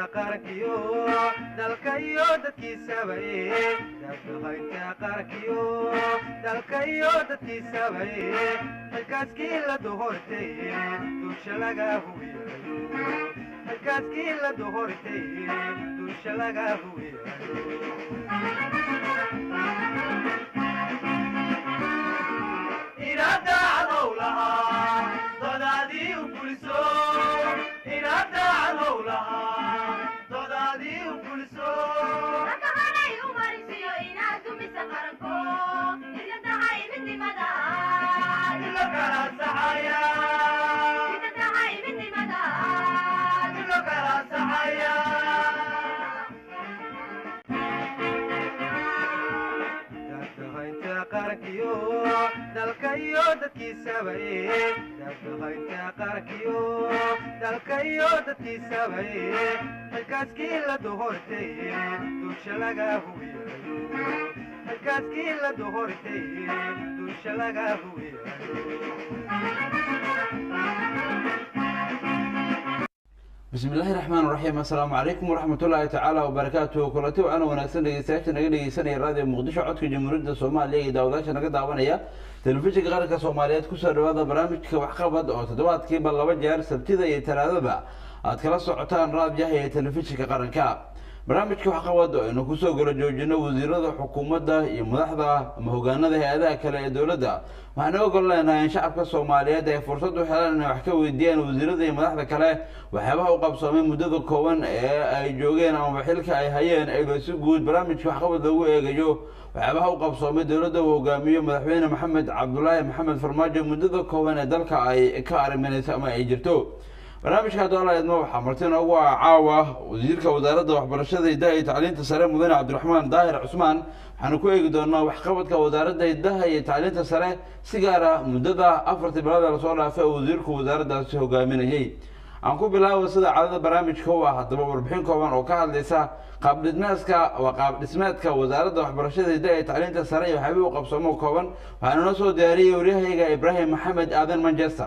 qarankiyo dalkayo dadkiisaba dabdhahaynta qarankiyo dalkayo dadkiisaba halkaaskii la dohortay dusha laga huwiyayo halkaaskii la dohortay dusha laga huwiyayo إنادى علولها ضدادي وبوليسو إنادى علولها ضدادي وبوليسو ركبنا يومارسيو إنادو مسافركو إذا دعاي مني مدى إلا كلا سحايا إذا دعاي مني مدى إلا كلا سحايا qarankiyo dalkayo dadkiisaba dabdhahaynta qarankiyo dalkayo dadkiisaba halkaaskii la dohortay dusha laga huwiyayo halkaaskii la dohortay dusha laga huwiyayo بسم الله الرحمن الرحيم السلام عليكم ورحمة الله تعالى وبركاته كلتي وأنا وناسن دقيقتين نقدر راديو مقدشة عدك جمهورية الصومالية داوداش نقدر دعوانية تلفزيون غير كصوماليات كسر هذا برامج كوحقبض أو تدوات كي بالله وجهر سبتيدا يتراذبا أتكلم صعتان راديو هي تلفزيون قرنكا برامج كوحقبض إنه كسر جوجنا وزير حكومة ملاحظة مهجانا هذا كلا دولة waxaan ogon leenahay in shacabka Soomaaliyeed ay fursad u helaan inay wax ka weydiiyaan wasiirada iyo madaxda kale waxyaabaha u qabsoomay muddada kooban ee ay joogeen ama xilka ay hayeen ay si guud barnaamijka waxqabad lagu eegayo waxyaabaha u qabsoomay dawladda uu hogaamiyo madaxweyne Maxamed Cabdullaahi Maxamed Farmaajo muddada kooban ee dalka ay ka ariminayso ama ay jirto barnaamijka dowladeedna waxaa martiin ugu caawa wasiirka wasaaradda waxbarashada iyo tacliinta sare mudane Cabdiraxmaan Daahir Cusmaan waxaan ku eegi doonaa waxqabadka wasaaradda hidaha iyo tacliinta sare si gaar ah muddada 4 bilood la soo dhaafay wasiirku wasaaraddaasi hogaaminayay aan ku bilaabo sida caadada barnaamijka oo ah hadaba warbixin kooban oo ka hadlaysa qaab dhismeedka wasaaradda waxbarashada hidaha iyo tacliinta sare iyo waxa uu qabsamo kooban waxaan noo soo diyaariyay wariyahayga Ibrahim Maxamed Aadan Manchester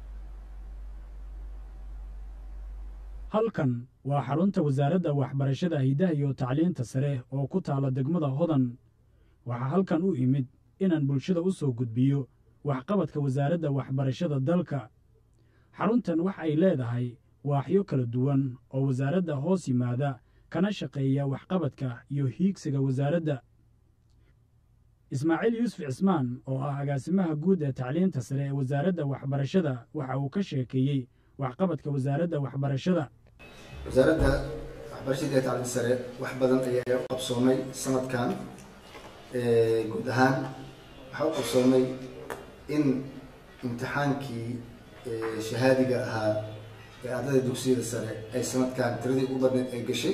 halkan waa xarunta wasaaradda waxbarashada hidaha iyo tacliinta sare oo ku taala degmada Hodan waxa halkan u imid inaan bulshada u soo gudbiyo waxqabadka wasaaradda waxbarashada dalka xaruntan waxa ay leedahay waaxyo kala duwan oo wasaaradda hoos yimaada kana shaqeeya waxqabadka iyo hiigsiga wasaaradda Ismaaciil Yuusuf Cismaan oo ah agaasimaha guud ee tacliinta sare ee wasaaradda waxbarashada waxa uu ka sheekeeyay waxqabadka wasaaradda waxbarashada wasaaradda waxbarashada iyo tacliinta sare wax badan ayaa u qabsoomay sanadkan guud ahaan waxa uu qabsoomay in imtixaankii shahaadiga ahaa ee ardayda dugsiyada sare ay sanadkan tiradii ugu badneed ay gashay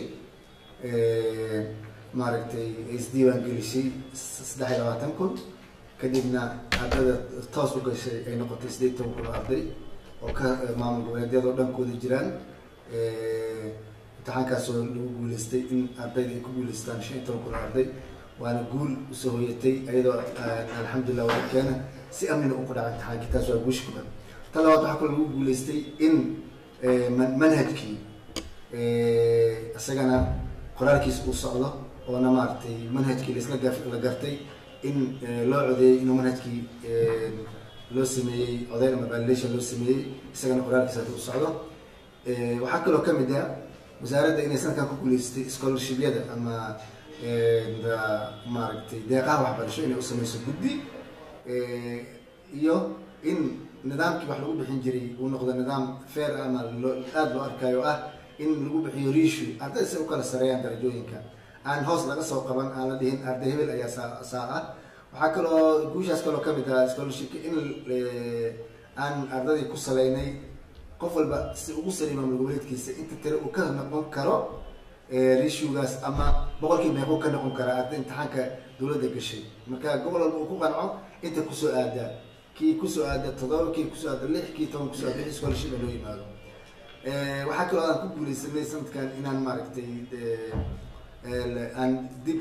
maaragtay ay isdiiwaan gelisay 23,000 kadibna ardayda toos u gashay ay noqotay 18,000 arday oo ka maamul goboleedyada dhankooda jiraan imtixaankaas oo lagu guuleystay in ardayda ay ku guuleystaan 15,000 arday waana guul soo hoyatay ayadoo alxamdulillah waa keena si amni u qodacay imtixaankii taas waa guush badan talabaad waxa kale lagu guuleystay in manhajkii asagana qoraalkiisa uu socdo oo na maartay manhajkii la gartay in loo codeeyay inuu manhajkii loo sameeyay oday ama validation loo sameeyay isagana qoraalkiisa uu socdo waxa kale oo kamid ah wasaaradda inay sanadkan ku guuleystay scholarship-yada ama maaragtay deeqaha waxbarasho inay u sameyso guddi iyo in nidaamkii wax lagu bixin jiray uu noqdo nidaam fair ama aad loo arkayo ah in lagu bixiyo riishu ardayda si u kala sareeyaan darajooyinka aan hoos laga soo qaban aan la dhihin arday hebel ayaa saa ah waxaa kaloo guushaas kaloo kamid ah scholarship-ka in aan ardayda ku saleynay qof walba si ugu saliima goboleedkiisa inta tire uu ka noqon karo riishugaas ama boqolkiiba meequu ka noqon karaa arday imtixaanka dowladda gashay marka gobol walba uu ku qanco inta kusoo aada kii kusoo aada 7 kii kusoo aada 6 kii 10 kusoo aada scholarship loo yimaado waxaa kaloo aan ku guuleysanay sanadkan inaan maaragtay aan dib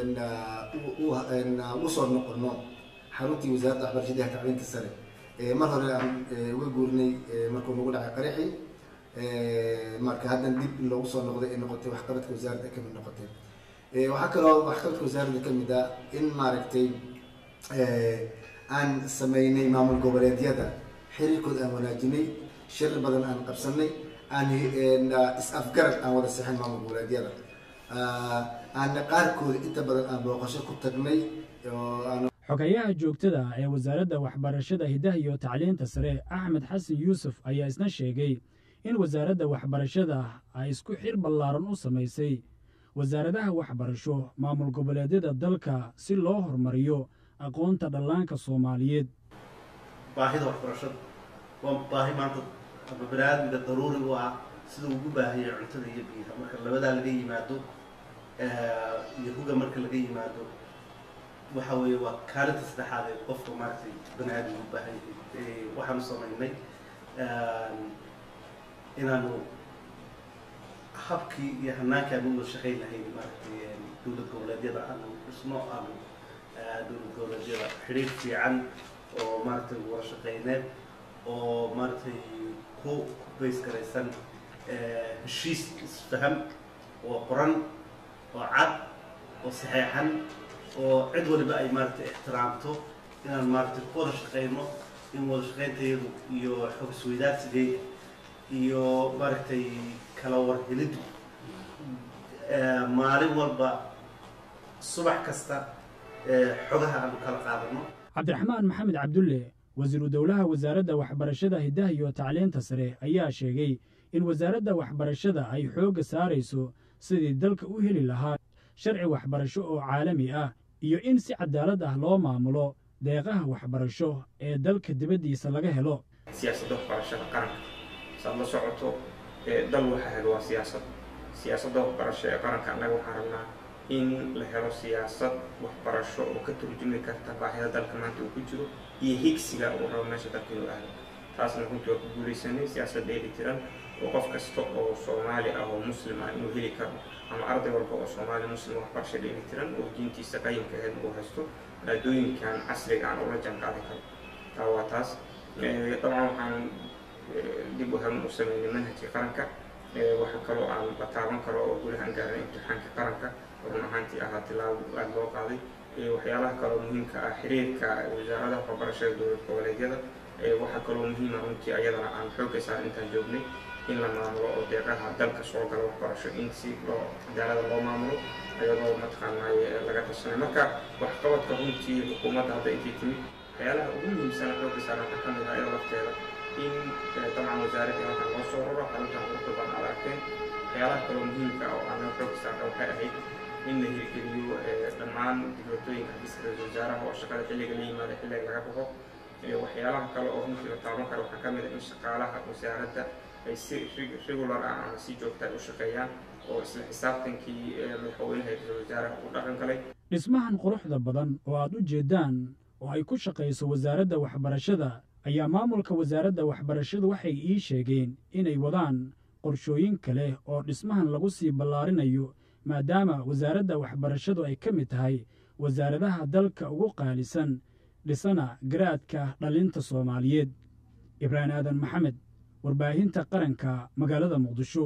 u soo noqono xaruntii wasaaradda waxbarashada iyo tacliinta sare mar hore aan uga guurnay markuu nagu dhacay qaraxii marka haddan dib loogu soo noqday ay noqotay waxqabadka wasaaradda ka mid noqotay. waxaa kaloo waxqabadka wasaaradda ka mid ah in maaragtay aan sameynay maamul goboleedyada xiriirkooda aan wanaajinay, shir badan aan qabsanay, aan is-afgarad aan wada sixin maamul goboleedyada, aan qaarkooda inta badan aan booqasho ku tagnay. xogayaha joogtada ee wasaaradda waxbarashada hidaha iyo tacliinta sare axmed xasan yuusuf ayaa isna sheegay in wasaaradda waxbarashada ay isku xir ballaaran u samaysay wasaaradaha waxbarasho maamul goboleedyada dalka si loo horumariyo aqoonta dhallaanka Soomaaliyeed. baahida waxbarashada waa baahi maanta bani'aadmiga daruuri u ah sida ugu baahiyo cuntada iyo biyaha. marka labadaa laga yimaado iyo huga marka laga yimaado waxa weeye waa kaalinta saddexaad ee qofka maaragtay bani'aadmiga u baahan yahay. waxaanu samaynay inaanu habkii iyo hannaankii aanu wada shaqayn lahayn maaragtay dowlad goboleedyada aanu dhisno, aanu dowlad goboleedyada xiriir fiican oo maaragtay wada shaqayneed oo maaragtay ku bays garaysan heshiis isfaham oo qoran oo cad oo saxeexan oo cid waliba ay maaragtay ixtiraamto inaan maaragtay ku wada shaqayno, in wada shaqayntayadu iyo xog isweydaarsigeeda iyo maaragtay kala warheliddu maalin walba subax kasta xogaha aanu kala qaadano. cabdiraxmaan maxamed cabdulle wasiiru dowlaha wasaaradda waxbarashada hidaha iyo tacliinta sare ayaa sheegay in wasaaradda waxbarashada ay xoogga saarayso sidii dalka u heli lahaa sharci waxbarasho oo caalami ah iyo in si cadaalad ah loo maamulo deeqaha waxbarasho ee dalka dibaddiisa laga helo. siyaasadda waxbarashada qaranka saad la socoto dal waxa helo waa siyaasadda waxbarasho ee qaranka. annaga waxaan rabnaa in la helo siyaasad waxbarasho oo ka turjumi karta baahida dalka maanta uu ku jiro iyo higsiga uu rabo meesha dalka inuu aado. taasna runtii waa ku guulaysanay siyaasad dheelitiran oo qof kasta oo Soomaali ah oo muslim ah inuu heli karo, ama arday walba oo Soomaali muslim waxbarasho dheelitiran oo diintiisa qayimka ahayd uu haysto maadooyinkan casriga aan ula jaanqaadi karo. taa waa taas. dabcan waxaan dib u habeyn u sameynay manhajka qaranka. waxaa kaloo aan bataaban karo oo guulahan gaaray imtixaanka qaranka run ahaantii ahaa tilaabo aad loo qaaday. waxyaalaha kaloo muhiimka ah xiriirka wasaaradaha waxbarashada dowlad goboleedyada. waxaa kaloo muhiima runtii ayadana aan xoogga saaran intaan joognay in la maamulo oo deeqaha dalka soo gala waxbarasho in si loo cadaalada loo maamulo ayadoo mataqaanaaye laga tashanay. marka waxqabadka runtii xukuumadda hadda intay timid waxyaalaha ugu muhiimsana xoogga saaran waxaa ka mid ah iyada lafteeda in dabcan wasaaradda halkan loo soo raro xaruntan quruxda badan aad aragteen. waxyaalaha kaloo muhiimka oo aan xoogga saarna waxay ahayd in la hirgeliyo dhammaan dibadooyinka xafiiska ra-iisul wasaaraha oo shaqada xilliga la yimaada xilliga laga baxo. waxyaalaha kale oo runtii la taaban karo waxaa ka mid ah in shaqaalaha wasaaradda ay si regular ah ama si joogta u shaqeeyaan oo isla xisaabtankii madaxweynaha ra-iisul wasaaraha uu dhaqan galay. dhismahan quruxda badan oo aad u jeedaan oo ay ku shaqayso wasaaradda waxbarashada ayaa maamulka wasaaradda waxbarashadu waxay ii sheegeen inay wadaan qorshooyin kale oo dhismahan lagu sii ballaarinayo maadaama wasaaradda waxbarashadu ay ka mid tahay wasaaradaha dalka ugu qaalisan dhisana garaadka dhalinta Soomaaliyeed. ibraahim aadan maxamed, warbaahinta qaranka, magaalada Muqdisho.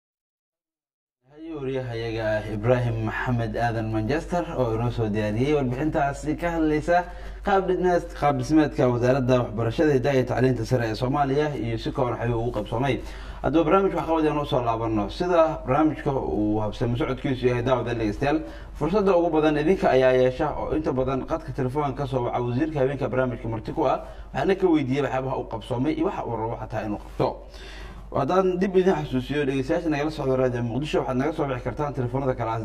wariyahayaga ibraahim maxamed aadan manchester oo inoo soo diyaariyey warbixintaasi ka hadlaysa qaab dhismeedka wasaaradda waxbarashada hidaha iyo tacliinta sare ee Soomaaliya iyo si kooban xayuu ugu qabsoomay. haddaba barnaamij waxqabad aan usoo laabano sida barnaamijka uu habsami socodkiisu yahay daawada dhegeystayaal fursadda ugu badan idinka ayaa yeesha oo inta badan qadka telefoonka ka soo waca wasiirka habeenka barnaamijka marti ku ah waxaana ka weydiiyey waxyaabaha uu qabsoomay iyo waxa uu rabo xataa inuu qabto. haddaan dib idin xasuusiyo dhegeystayaasha nagala socda raadiyo Muqdisho waxaad naga soo bixi kartaan telefoonada kale ah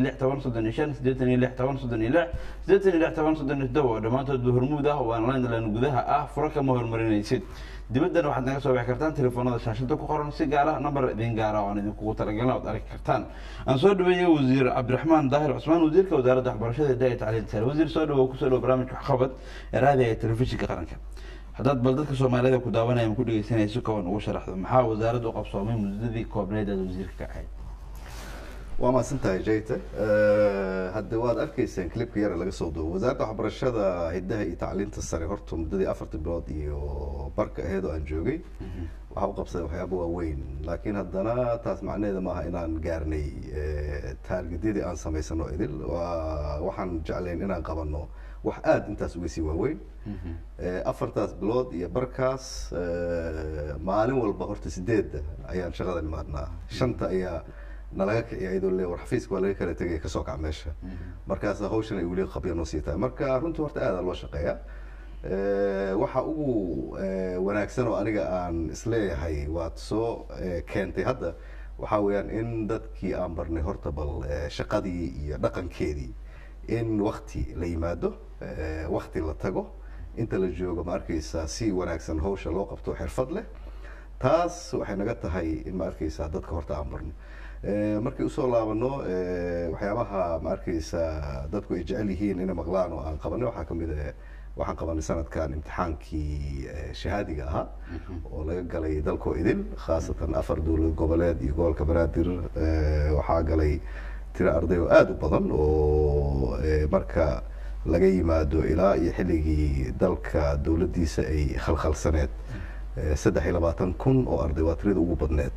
86 oo dhammaantood hormuud ah oo online laan gudaha ah furo kama hormarinaysid. dibaddana waxaad naga soo bixi kartaan telefoonada shaashada ku qoran si gaar ah nambar idin gaar ah oo aan idinkugu talagalna ood arki kartaan. aan soo dhaweeyay wasiir cabdiraxmaan daahir cusmaan wasiirka wasaaradda waxbarashada hidaha iyo tacliinta sare. wasiir soo dhawow ku soo dhawow barnaamijka waxqabad ee raadiyo ee telefishinka qaranka. haddaad bal dadka Soomaalida ku daawanaya ku dhageysanayso si kooban ugu sharaxdo maxaa wasaaraddu u qabsoomay muddadii koobneed ee wasiirka ka ahayd. waa mahadsantahay jayte hadda waad arkayseen clipka yara laga soo duubo wasaaradda waxbarashada hiddaha iyo tacliinta sare horta muddadii 4 bilood iyo barka aheed oo aan joogay waxa u qabsaday waxyaabo waaweyn laakiin haddana taas macnaheeda maaha inaan gaarnay taargedyadii aan samaysano idil waxaan jeclayn inaan qabanno wax aad intaas uga sii waaweyn 4taas bilood iyo barkaas maalin walba horta 8 ayaan shaqada nimaadnaa 5 ayaa nalaga kiciya iyadoo le war xafiiska waa laga kala tegay ka soo kac meesha markaas hawshan ay weli qabyo noo siitaa marka runtii horta aad loo shaqeeyaa waxa ugu wanaagsan oo aniga aan isleeyahay waad soo keentay hadda waxa weeyaan in dadkii aan barnay horta bal shaqadii iyo dhaqankeedii in waqti la yimaado waqti la tago inta la joogo ma arkaysaa si wanaagsan hawsha loo qabto xirfad leh taas waxay naga tahay in ma arkaysaa dadka horta aan barno markii usoo laabano waxyaabaha ma arkaysaa dadku ay jecel yihiin inay maqlaan oo aan qabanay waxaa kamid waxaan qabanay sanadkan imtixaankii shahaadiga ahaa oo laga galay dalkoo idil khaasatan 4 dowlad goboleed iyo gobolka banaadir waxaa galay tiro arday oo aad u badan oo marka laga yimaado ilaa iyo xilligii dalka dowladdiisa ay khalkhalsaneed 23,000 oo arday waa tirada ugu badneed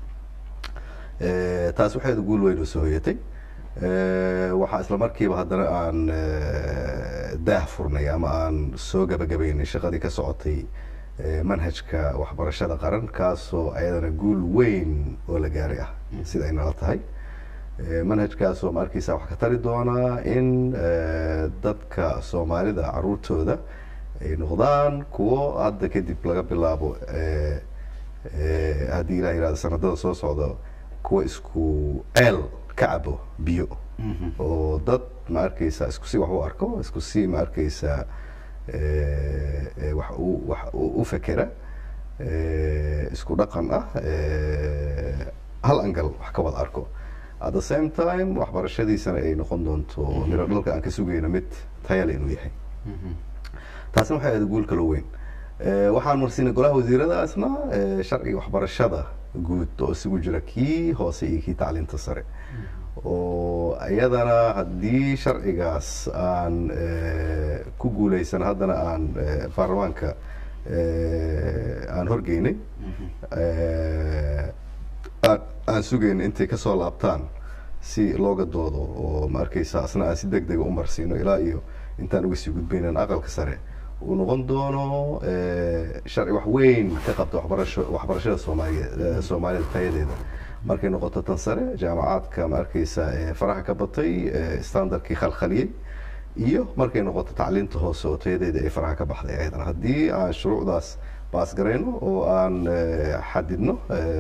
taas waxay guul weyn u soo hoyatay waxaa isla markiiba haddana aan daah furnay ama aan soo gabagabaynay shaqadii ka socotay manhajka waxbarashada qaran kaasoo ayadana guul weyn oo la gaaray ah sida ay nala tahay manhajkaasoo ma arkaysaa wax ka tari doonaa in dadka soomaalida caruurtooda ay noqdaan kuwo hadda kadib laga bilaabo haddii ilaah yirahdo sanadada soo socda kuwa isku ceel ka cabo biyo oo dad ma arkaysaa isku si wax u arko isku si ma arkaysaa wax u fekera isku dhaqan ah hal angal wax ka wada arko at the same time waxbarashadiisana ay noqon doonto miro dhalka aan ka sugayno mid tayale inuu yahay taasina waxay ahayd guul kala weyn waxaan marsiinay golaha wasiiradaasna sharciga waxbarashada guud oo isugu jira kii hoose iyo kii tacliinta sare oo iyadana haddii sharcigaas aan ku guuleysan haddana aan baarlamaanka aan horgeynay aan sugayno intay ka soo laabtaan si looga doodo oo ma arkaysaa asna aan si degdeg u marsiino ilaa iyo intaan uga sii gudbaynan aqalka sare uu noqon doono sharci wax weyn ka qabta waxbarashada soomaalida tayadeeda markay noqoto tan sare jaamacaadka ma arkaysaa faraha ka batay standardkii khalkhaliyey iyo markay noqoto tacliinta hoose oo tayadeeda ay faraha ka baxday ayadana haddii aan shuruucdaas baas garayno oo aan xadidno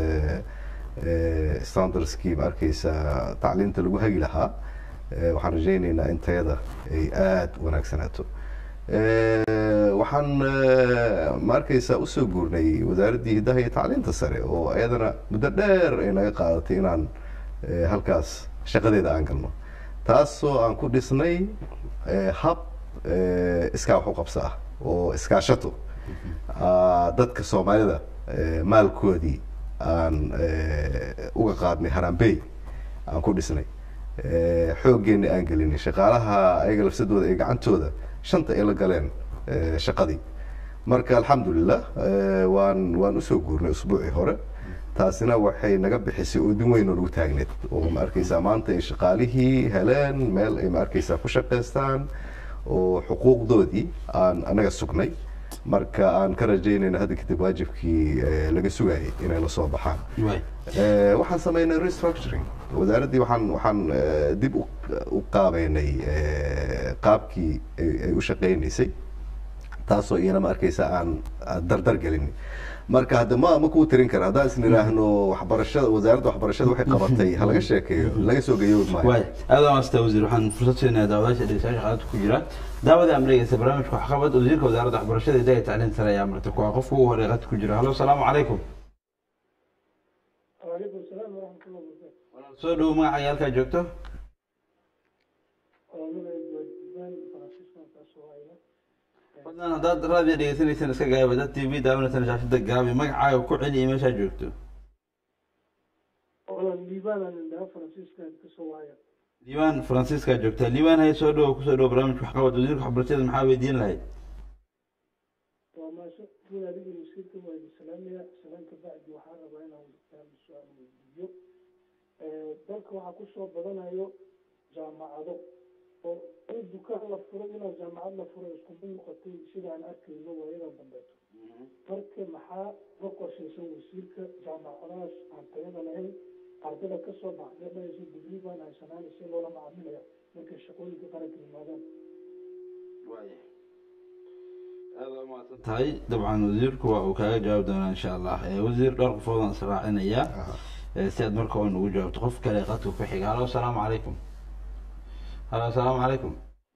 standardskii ma arkaysaa tacliinta lagu hagi lahaa waxaan rajaynaynaa in tayada ay aada u wanaagsanaato waxaan ma arkaysaa usoo guurnay wasaaraddii hiddaha iyo tacliinta sare oo ayadana muddo dheer ay naga qaadatay inaan halkaas shaqadeeda aan galno taasoo aan ku dhisnay hab iskaa wax u qabso ah oo iskaashato dadka soomaalida maalkoodii aan uga qaadnay harambey aan ku dhisnay xooggeena aan gelinay shaqaalaha ayaga lafsadooda ee gacantooda shanta ay la galeen shaqadii marka alxamdulilah waan usoo guurnay usbuucii hore taasina waxay naga bixisay oodin weyn oo nagu taagneed oo ma arkaysaa maanta ay shaqaalihii heleen meel ay ma arkaysaa ku shaqaystaan oo xuquuqdoodii aan anaga sugnay marka aan ka rajaynayna hadda kadib waajibkii laga sugayay inay la soo baxaan waxaan sameynay restructuring wasaaraddii waxaan dib u qaabeynay qaabkii ay u shaqaynaysay taasoo iyana ma arkaysa aan dardar gelin marka hadda ma kuu tirin kara haddaan is nidhaahno waxbarashada wasaaradda waxbarashada waxay qabatay ha laga sheekeeyo laga soo geeyo maayo aad waa master wasiir waxaan fursad siinaa daawadaasha dhegeystayaasha xaalada ku jira daawada amrigaysa barnaamijka waxqabad wasiirka wasaaradda waxbarashada iyo tacliinta sare ayaa martay kuwa qofka ugu horeeya qadka ku jira hallo asalaamu calaykum وعليكم السلام ورحمة الله وبركاته. soo dhow magacaaga halkaa joogto fadlan haddaad raadiyo dhegeysanaysan iska gaaba dad tv daawanaysan shaashada gaabi magacaaga ku celi iyo meeshaa joogto walaal liibaan aan indhaha faransiiska kasoo wahaya liibaan faransiiska joogtaa liibaan hay soo dhowo kusoo dhowo barnaamijka waxqabad wasiirka waxbarashada maxaa weydiin lahayd waa maasha guud adiga wasiirka waa idin salaamaya salaamka bacdi waxaan rabaa inaan su-aal weydiiyo dalka waxaa kusoo badanayo jaamacado oo in dukaan la furo inaa jaamacad la furo iskuma noqotay sidaan arkayno waayadan dambeeto marka maxaa la qorshaysan wasiirka jaamacadahaas aan tayada lahayn ardada kasoo baxday dhayso digrii baan haysanaan si loola macaamilaya markay shaqooyinka qaranka yimaadaan aada u mahadsan tahay dabcan wasiirku waa uu kaaga jawaabi doonaa insha allah wasiir dhowr qofoodaan israacinayaa si aad marka oo nagu jawaabto qof kale qadka ku xiga halo asalaamu calaykum halo asalaamu calaykum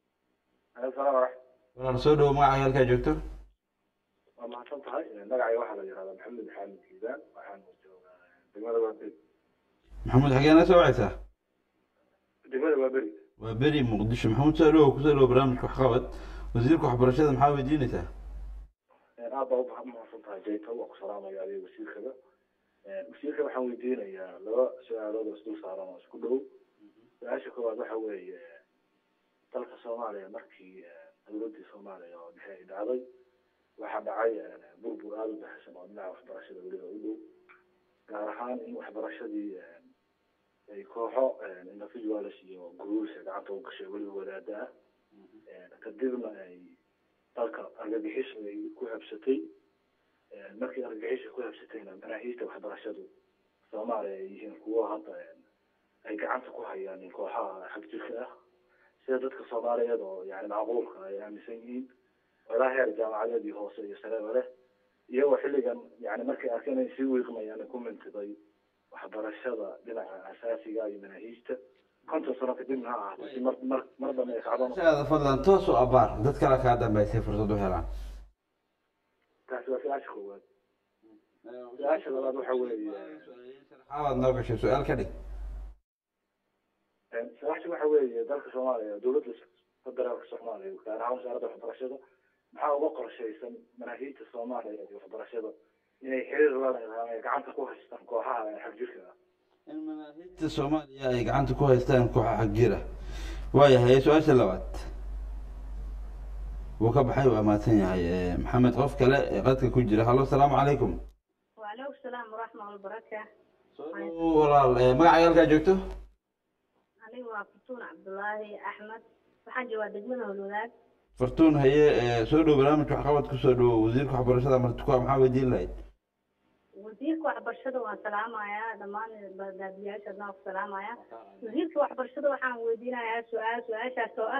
walaal soo dhowo magacaaga halkaa joogto waa mahadsan tahay magacayga waxaa la yihahdaa maxamed xaamid liibaan waxaan joogaa degmada waaberi maxamuud xageena soo wacaysaa degmada waaberi waa beri muqdisho maxamuud soo dhowo kusoo dhowo barnaamijka waxqabad wasiirka waxbarashada maxaa weydiinaysaa aad baa u mahadsan tahay jayto waa ku salaamaya adiga wasiirkada wasiirka waxaan weydiinayaa laba su-aalood oo isdul saaran oo isku dhow su-aasha koowaad waxa weeye dalka soomaaliya markii dowladii soomaaliya oo dhexe ay dhacday waxaa dhacay burbur aada u baxsan oo dhinaca waxbarashada weliba u dhow gaar ahaan in waxbarashadii ay kooxo individuals iyo groups gacanta u gashay weliba wadaada ah kadibna ay dalka argagixishu ay ku habsatay markii argagixishu ku habsatayna manaahiijta waxbarashadu soomaaliya ay yihiin kuwo hadda ay gacanta ku hayaan kooxaha xagjirka ah sida dadka soomaaliyeed oo yani macquulka ay aaminsan yihiin ilaa heer jaamacadeedii hoose iyo sareba leh iyagoo xilligan yani markay arkeen ay sii wiiqmayaan ku mintiday waxbarashada dhinaca asaasiga iyo manaahiijta konton sano kadibna ha ahaato si mar dambe ay kacdaan fadlan toos u abaar dad kale kaa dambeysay fursad u helaan taasi waa su-aasha koowaad su-aasha labaad waxa weeye xawaad noo gashay su-aal ka dhig su-aasha waxa weeye dalka soomaaliya dowladda federaalka soomaaliya gaar ahaan wasaaradda waxbarashada maxaa uga qorshaysan manaahiijta soomaaliya iyo waxbarashada inay xiriir la leedahay ay gacanta ku haystaan kooxaha xagjirka ah in manaahiijta soomaaliya ay gacanta ku haystaan kooxa xagjira waayahay su-aasha labaad wuu ka baxay waa mahadsan yahay maxamed qof kale qadka ku jira halo asalaamu calaykum وعليكم السلام ورحمة الله وبركاته. walaal magacaaga halkaa joogto أنا وفتون عبد الله أحمد وحاجة ودقمنا والولاد. fartuun haye soo dhow barnaamijka waxqabad kusoo dhowo wasiirka waxbarashada martukaa maxaa weydiin lahayd وزيرك وحبرشده والسلام يا دمان بدابياش أدنى والسلام يا وزيرك وحبرشده وحنا ودينا يا سؤال شاسوء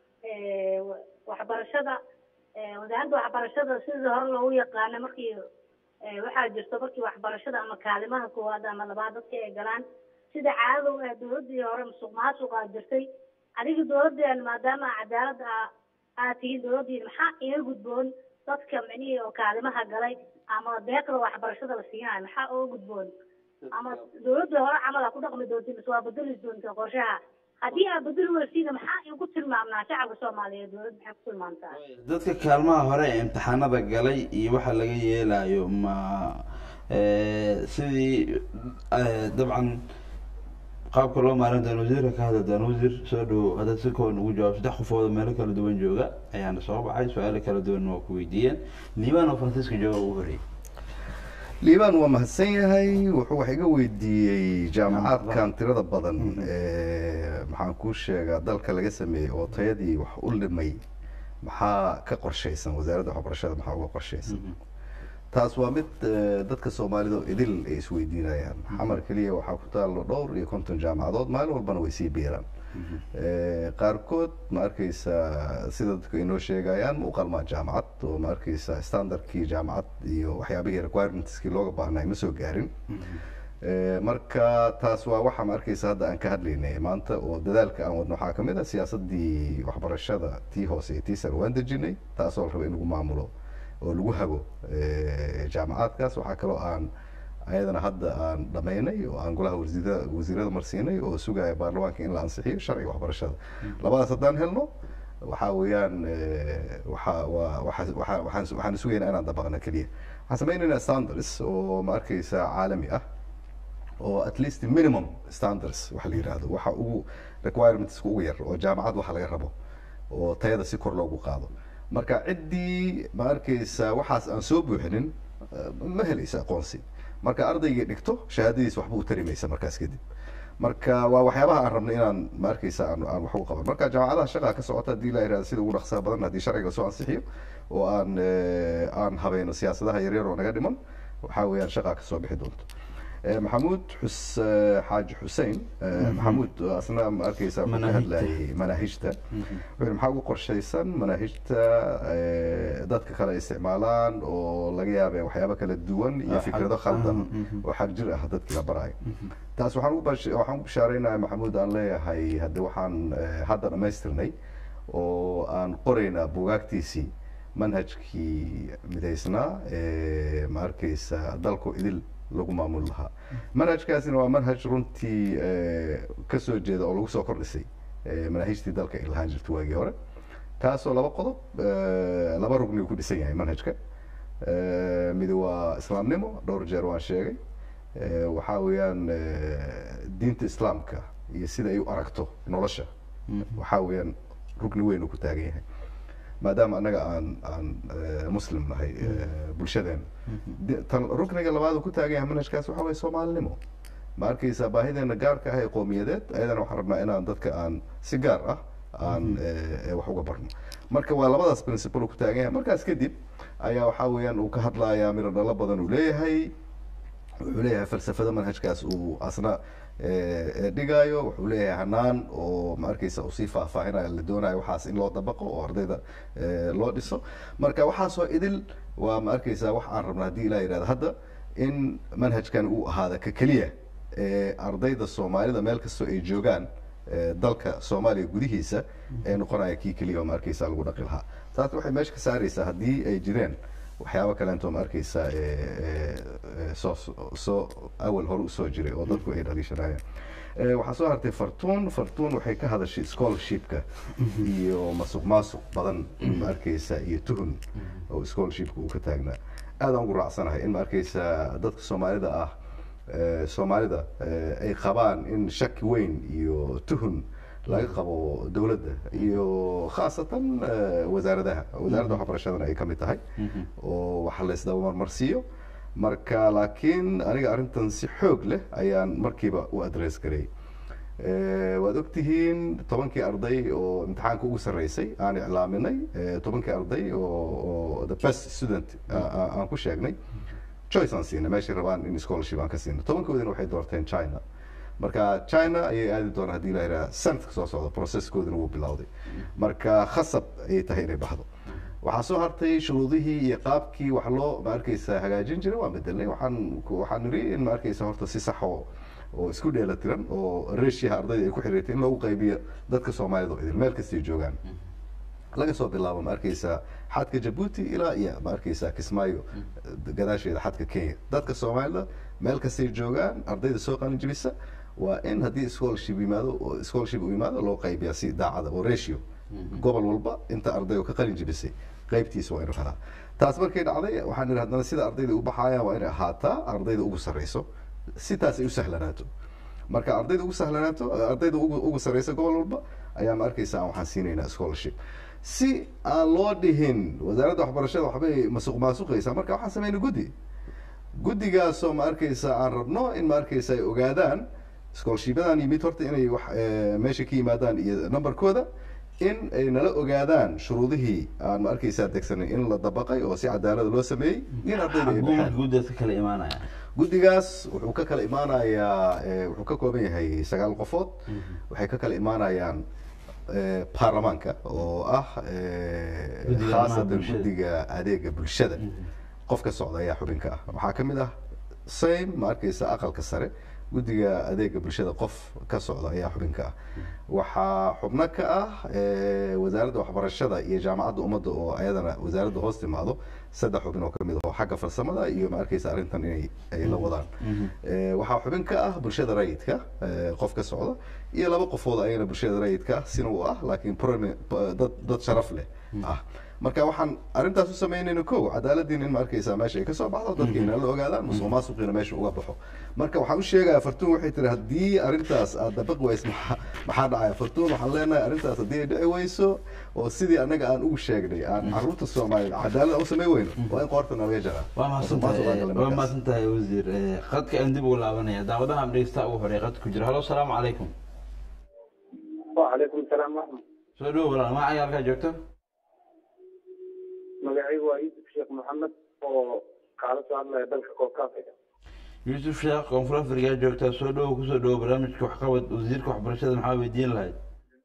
وحبرشده وزارة وحبرشده سيد هر لو يقانا مركي waxaa jirta markii waxbarashada ama kaalimaha koowaad ama labaad dadka ay galaan sida caado dowladii hore musuqmaasuqa jirtay adiga dowladda maadaama cadaalad aad tihiin dowladii maxaa iga gudboon dadka micnihii oo kaalimaha galay ama deeqda waxbarashada la siinayo maxaa uga gudboon ama dowladii hore camal ku dhaqmi doonta mise waa bedeli doonta qorshaha haddii aad bedeli weysiina maxaa igu tilmaamnaa shacabka soomaaliyeed dowladda maxay ku tilmaamtaa dadka kaalmaha hore ee imtixaanada galay iyo waxa laga yeelayo ma sidii dabcan qaabka loo maarin doono wasiirka ka hadli doono wasiir soo dhowo haddaad si kooban ugu jawaab saddex qofooda meelo kala duwan jooga ayaana soo baxay su-aalo kala duwan waa ku weydiiyeen liibaan oo faransiiska jooga ugu horreeyay liibaan waa mahadsan yahay wuxuu wax iga weydiiyey jaamacaadkan tirada badan maxaan kuu sheegaa dalka laga sameeyey oo tayadii wax u dhimay maxaa ka qorshaysan wasaaradda waxbarashada maxaa uga qorshaysan taas waa mid dadka soomaalida oo idil ay isweydiinayaan xamar keliya waxaa ku taalo dhowr iyo konton jaamacadood maalin walbana way sii biiraan qaarkood ma arkaysaa sida dadku inoo sheegayaan ma u qalmaan jaamacad oo ma arkaysaa standardkii jaamacad iyo waxyaabihii requirementskii looga baahnay ma soo gaarin marka taas waa waxa ma arkaysa hadda aan ka hadlaynay maanta oo dadaalka aan wadno waxaa kamid ah siyaasadii waxbarashada tii hoose iyo tii sare waan dejinay taasoo la raba in lagu maamulo oo lagu hago jaamacaadkaas waxaa kaloo aan ayadana hadda aan dhamaynay oo aan golaha wasiirada marsiinay oo sugaya baarlamaanka in la ansixiyo sharciga waxbarashada labadaas haddaan helno waxaa weeyaan waxaan sugaynaa inaan dabaqna keliya waxaan sameynaynaa standards oo ma arkaysa caalami ah oo at least minimum standards waxa la yiraahdo waxa ugu requirements ugu yar oo jaamacad waxa laga rabo oo tayada si kor loogu qaado marka ciddii ma arkaysa waxaas aan soo buuxinin ma helaysa aqoonsi marka ardayga dhigto shahaadadiisa waxba u tarimaysa markaas kadib marka waa waxyaabaha aan rabnay inaan ma arkaysa aan wax ugu qaban marka jaamacadaha shaqaa ka socota haddii la yiraahdo sida ugu dhaqsaha badan haddii sharciga soo ansixiyo oo aan habeeno siyaasadaha yaryar oo naga dhiman waxaa weeyaan shaqaa ka soo bixi doonto محمود حاج حسين محمود اصلا مركز مناهج مناهجته maxaa ugu qorshaysan manaahijta dadka kale isticmaalaan oo laga yaabay waxyaabo kala duwan iyo fikrado khaldan oo xag jir ah dadka la barayo taas waxaan u bishaareynaa maxamuud aan leeyahay hadda waxaan hadda dhamaystirnay oo aan qoraynaa buugaagtiisii manhajkii midaysnaa ma arkaysa dalku idil lagu maamul lahaa manhajkaasina waa manhaj runtii ka soo jeeda oo lagu soo kordhisay manaahijtii dalka ay lahaan jirtay waagii hore kaasoo laba qodob laba rugni uu ku dhisan yahay manhajka mid waa islaamnimo dhowr jeer waan sheegay waxaa weeyaan diinta islaamka iyo sida ay u aragto nolosha waxaa weeyaan rugni weyn uu ku taagan yahay maadaama annaga aan muslim nahay bulshadeen rukniga labaad uu ku taagan yahay manhajkaas waxaa weeye soomaalinimo ma arkaysaa baahideena gaarka ah ee qowmiyadeed ayadana waxaan rabnaa inaan dadka aan si gaar ah aan wax uga barno marka waa labadaas principle uu ku taagan yahay markaas kadib ayaa waxaa weeyaan uu ka hadlayaa miro dhalo badan uu leeyahay wuxuu leeyahay falsafada manhajkaas uu asna dhigayo wuxuu leeyahay hanaan oo ma arkaysa uu sii faahfaahinayo la doonayo waxaas in loo dabaqo oo ardayda loo dhiso marka waxaasoo idil waa ma arkaysaa wax aan rabna haddii ilaa yidhahdo hadda in manhajkan uu ahaada ka keliya ardayda soomaalida meel kastoo ay joogaan dalka soomaaliya gudihiisa ee noqonaya kii keliya oo ma arkaysaa lagu dhaqi lahaa taas waxay meesha ka saaraysaa haddii ay jireen waxyaabo kaleento ma arkaysaa soo awal hore usoo jiray oo dadku ay dhaliishanayaan waxaa soo hartay fartuun waxay ka hadashay scholarshipka iyo masuq maasuq badan ma arkaysaa iyo tuhun oo scholarshipka uu ka taagnaa aad aan ugu raacsanahay in ma arkaysaa dadka soomaalida ay qabaan in shaki weyn iyo tuhun laga qabo dawladda iyo khaasatan wasaaradda waxbarashadana ay ka mid tahay oo waxa la isdaba marmarsiiyo marka laakiin aniga arrintan si xoog leh ayaan markiiba u address garay waad ogtihiin 10kii arday oo imtixaanka ugu sarreysay aan iclaaminay 10kii arday oo the best student aan ku sheegnay choice aan siinay meeshay rabaan in scholarship aan ka siino 10koodina waxay doorteen China marka China ayay aadi doonaan haddii la yiraahdo sanadka soo socda processkoodina wuu bilowday marka khasab ayay tahay inay baxdo waxaa soo hartay shuruudihii iyo qaabkii wax loo ma arkaysaa hagaajin jiray waan bedelnay waxaan niri in ma arkaysaa horta si sax oo isku dheelatiran oo ratioha ardayda ay ku xiriirtay in loogu qaybiyo dadka Soomaalida oo idin meel kasta joogaan laga soo bilaabo ma arkaysaa xadka Djibouti ilaa iyo ma arkaysaa Kismaayo gadaasheeda xadka Kenya dadka Soomaalida meel kasta joogaan ardayda soo qalin jibisa waa in haddii scholarship u yimaado loo qaybiyaa si daacada oo ratio gobol walba inta arday ka qalin jibisay qaybtiisa waa inuu helaa taas markay dhacday waxaan nidhi haddana sida ardayda u baxayaan waa inay ahaataa ardayda ugu sarreyso si taas ay u sahlanaato marka ardayda ugu sarreysa gobol walba ayaa ma arkaysaa waxaan siinaynaa scholarship si aan loo dhihin wasaaradda waxbarashada waxbay masuqaysaa marka waxaan sameynay guddigaasoo ma arkaysaa aan rabno in ma arkaysaa ay ogaadaan scholarshipyadan yimid horta inay wax meesha ka yimaadaan iyo numberkooda in ay nala ogaadaan shuruudihii aan ma arkaysaa degsanay in la dabaqay oo si cadaalad loo sameeyey in ardayda ay baxaan guddigaas wuxuu ka kala imaanayaa wuxuu ka kooban yahay 9 qofood waxay ka kala imaanayaan baarlamaanka oo ah khaasatan guddiga adeega bulshada qof ka socda ayaa xubinka ah waxaa ka mid ah same ma arkaysaa aqalka sare guddiga adeega bulshada qof ka socda ayaa xubinka ah waxaa xubno ka ah wasaaradda waxbarashada iyo jaamacadda ummadda oo ayadana wasaaradda hoos timaado 3 xubin oo kamid ah oo xagga farsamada iyo ma arkaysaa arrintan inay la wadaan waxaa xubin ka ah bulshada rayidka qof ka socda iyo 2 qofood ayana bulshada rayidka sina u ah laakiin dad sharaf leh ah marka waxaan arrintaas u samaynayno kow cadaaladiin in ma arkaysaa meesha ay ka soo baxdo dadkiina la ogaadaan musuq maasuqiina meesha uga baxo marka waxaan u sheegayaa fartuun waxay tiri haddii arrintaas aad dabaqi wayso maxaa dhacaya fartuun waxaan leenahay arrintaas haddii ay dhici wayso oo sidii annaga aan ugu sheegnay aan carruurta soomaaliyeed cadaalad u samayn weyno waa in qoorta naga jaraa waa mahadsantahay wasiir qadka aan dib ugu laabanaya daawadaha amdhegeysta ugu horeey qadka ku jira halo asalaamu calaykum وعليكم السلام ورحمة soo dhowo walaal magacaaga halkaa joogto magacaygu waa yuusuf sheekh maxamed oo kaala soo hadlaya dalka koobka afrika yuusuf sheekh koonfur afrikaa joogtaa soo dhowo kusoo dhowo barnaamijka waxqabad wasiirka waxbarashada maxaa weydiin lahayd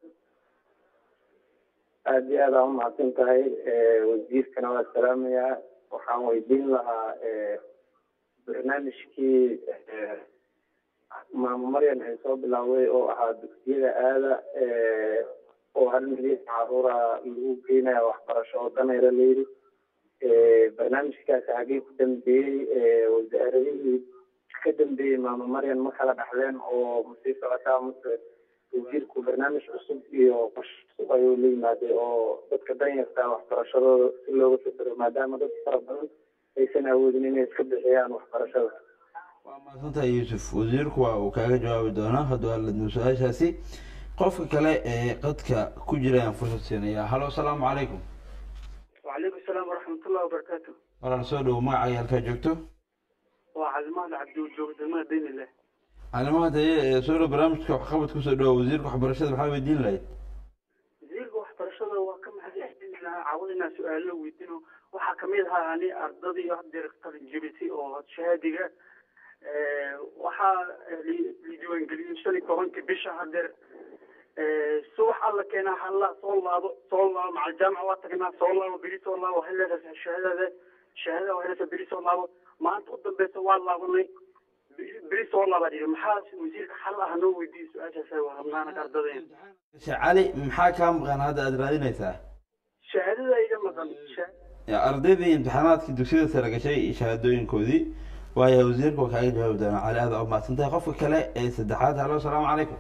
aada iyo aad aa umahadsan tahay wasiirkana waa salaamayaa waxaan weydiin lahaa barnaamijkii maamo maryan ay soo bilaawday oo ahaa dugsiyada aada oo 1 milyan caruura lagu geenaya waxbarasho oo danayra layidhi barnaamijkaasi xaggee ku dambeeyey wasaaradihii ka dambeeyey maamo maryan ma kala dhaxleen oo masii socotaa mase wasiirku barnaamij cusub iyo qorshe cusub ayuu la yimaaday oo dadka danyarta waxbarashadooda si looga fikiro maadaama dad fara badan aysan awoodin inay iska bixiyaan waxbarashada waa mahadsantahay yuusuf wasiirku waa uu kaaga jawaabi doonaa hadduu aladmo su-aashaasi qofka kale ee qadka ku jira ayaan fursad siinayaa halo asalaamu calaykum وعليكم السلام ورحمة الله وبركاته. walaal soo dhowo magacaaga halkaa joogto وعلمان عبد الوجود ما دين الله. calimaha daye soo dhow barnaamijka waxqabad kusoo dhowo wasiirka waxbarashada maxaa weydiin lahayd زيرك وحبرشة وكم حد يحتاج عاوزنا سؤال لو يدينه وحكميها يعني أرضي يقدر يختار الجبتي أو شهادة وحا ليدو إنجليزي شلي كمان كبيشة هدر سوح الله كنا حلا صلى مع الجامعة واتكنا صلى وبري صلى وهلا الشهادة وهلا بري صلى ما أنت قدام بيت والله والله بري صلى بدي محاس وزير حلا هنو ودي سؤال سوى همنا كردين cali maxaa kaa maqan hadda aad raadinaysaa شهادة إذا مثلا ardaydii imtixaanaadkii dugsiyada sare gashay iyo shahaadooyinkoodii waayo wasiirka waa kaaga jawaabi doonaa cali aad u mahadsantahay qofka kale ee saddexaad halo asalaamu calaykum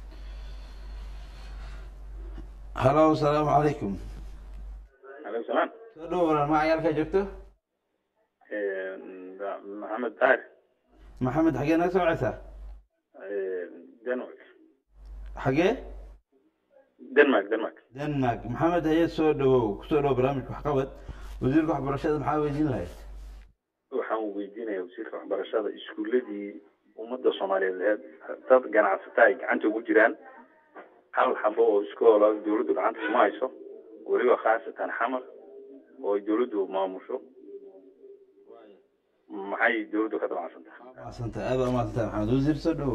halo asalaamu calaykum عليكم السلام soo dhowo walaal magacaaga halkaa joogto محمد طاهر maxamed xagee naga soo wacaysaa دنمارك xagee دنمارك denmark maxamed haye soo dhowow kusoo dhowo barnaamijka waxqabad wasiirka waxbarashada maxaa weydiin lahayd waxaan weydiinayaa wasiirka waxbarashada iskuuladii ummadda soomaaliyeed dad ganacsata ay gacanta ugu jiraan hal xabo oo iskoola dawladdu gacanta kuma hayso weliba khaasatan xamar oo dawladdu maamusho maxay dawladdu ka dabacsan tahay mahadsantahay aad u mahadsantahay maxamed wasiir soo dhowow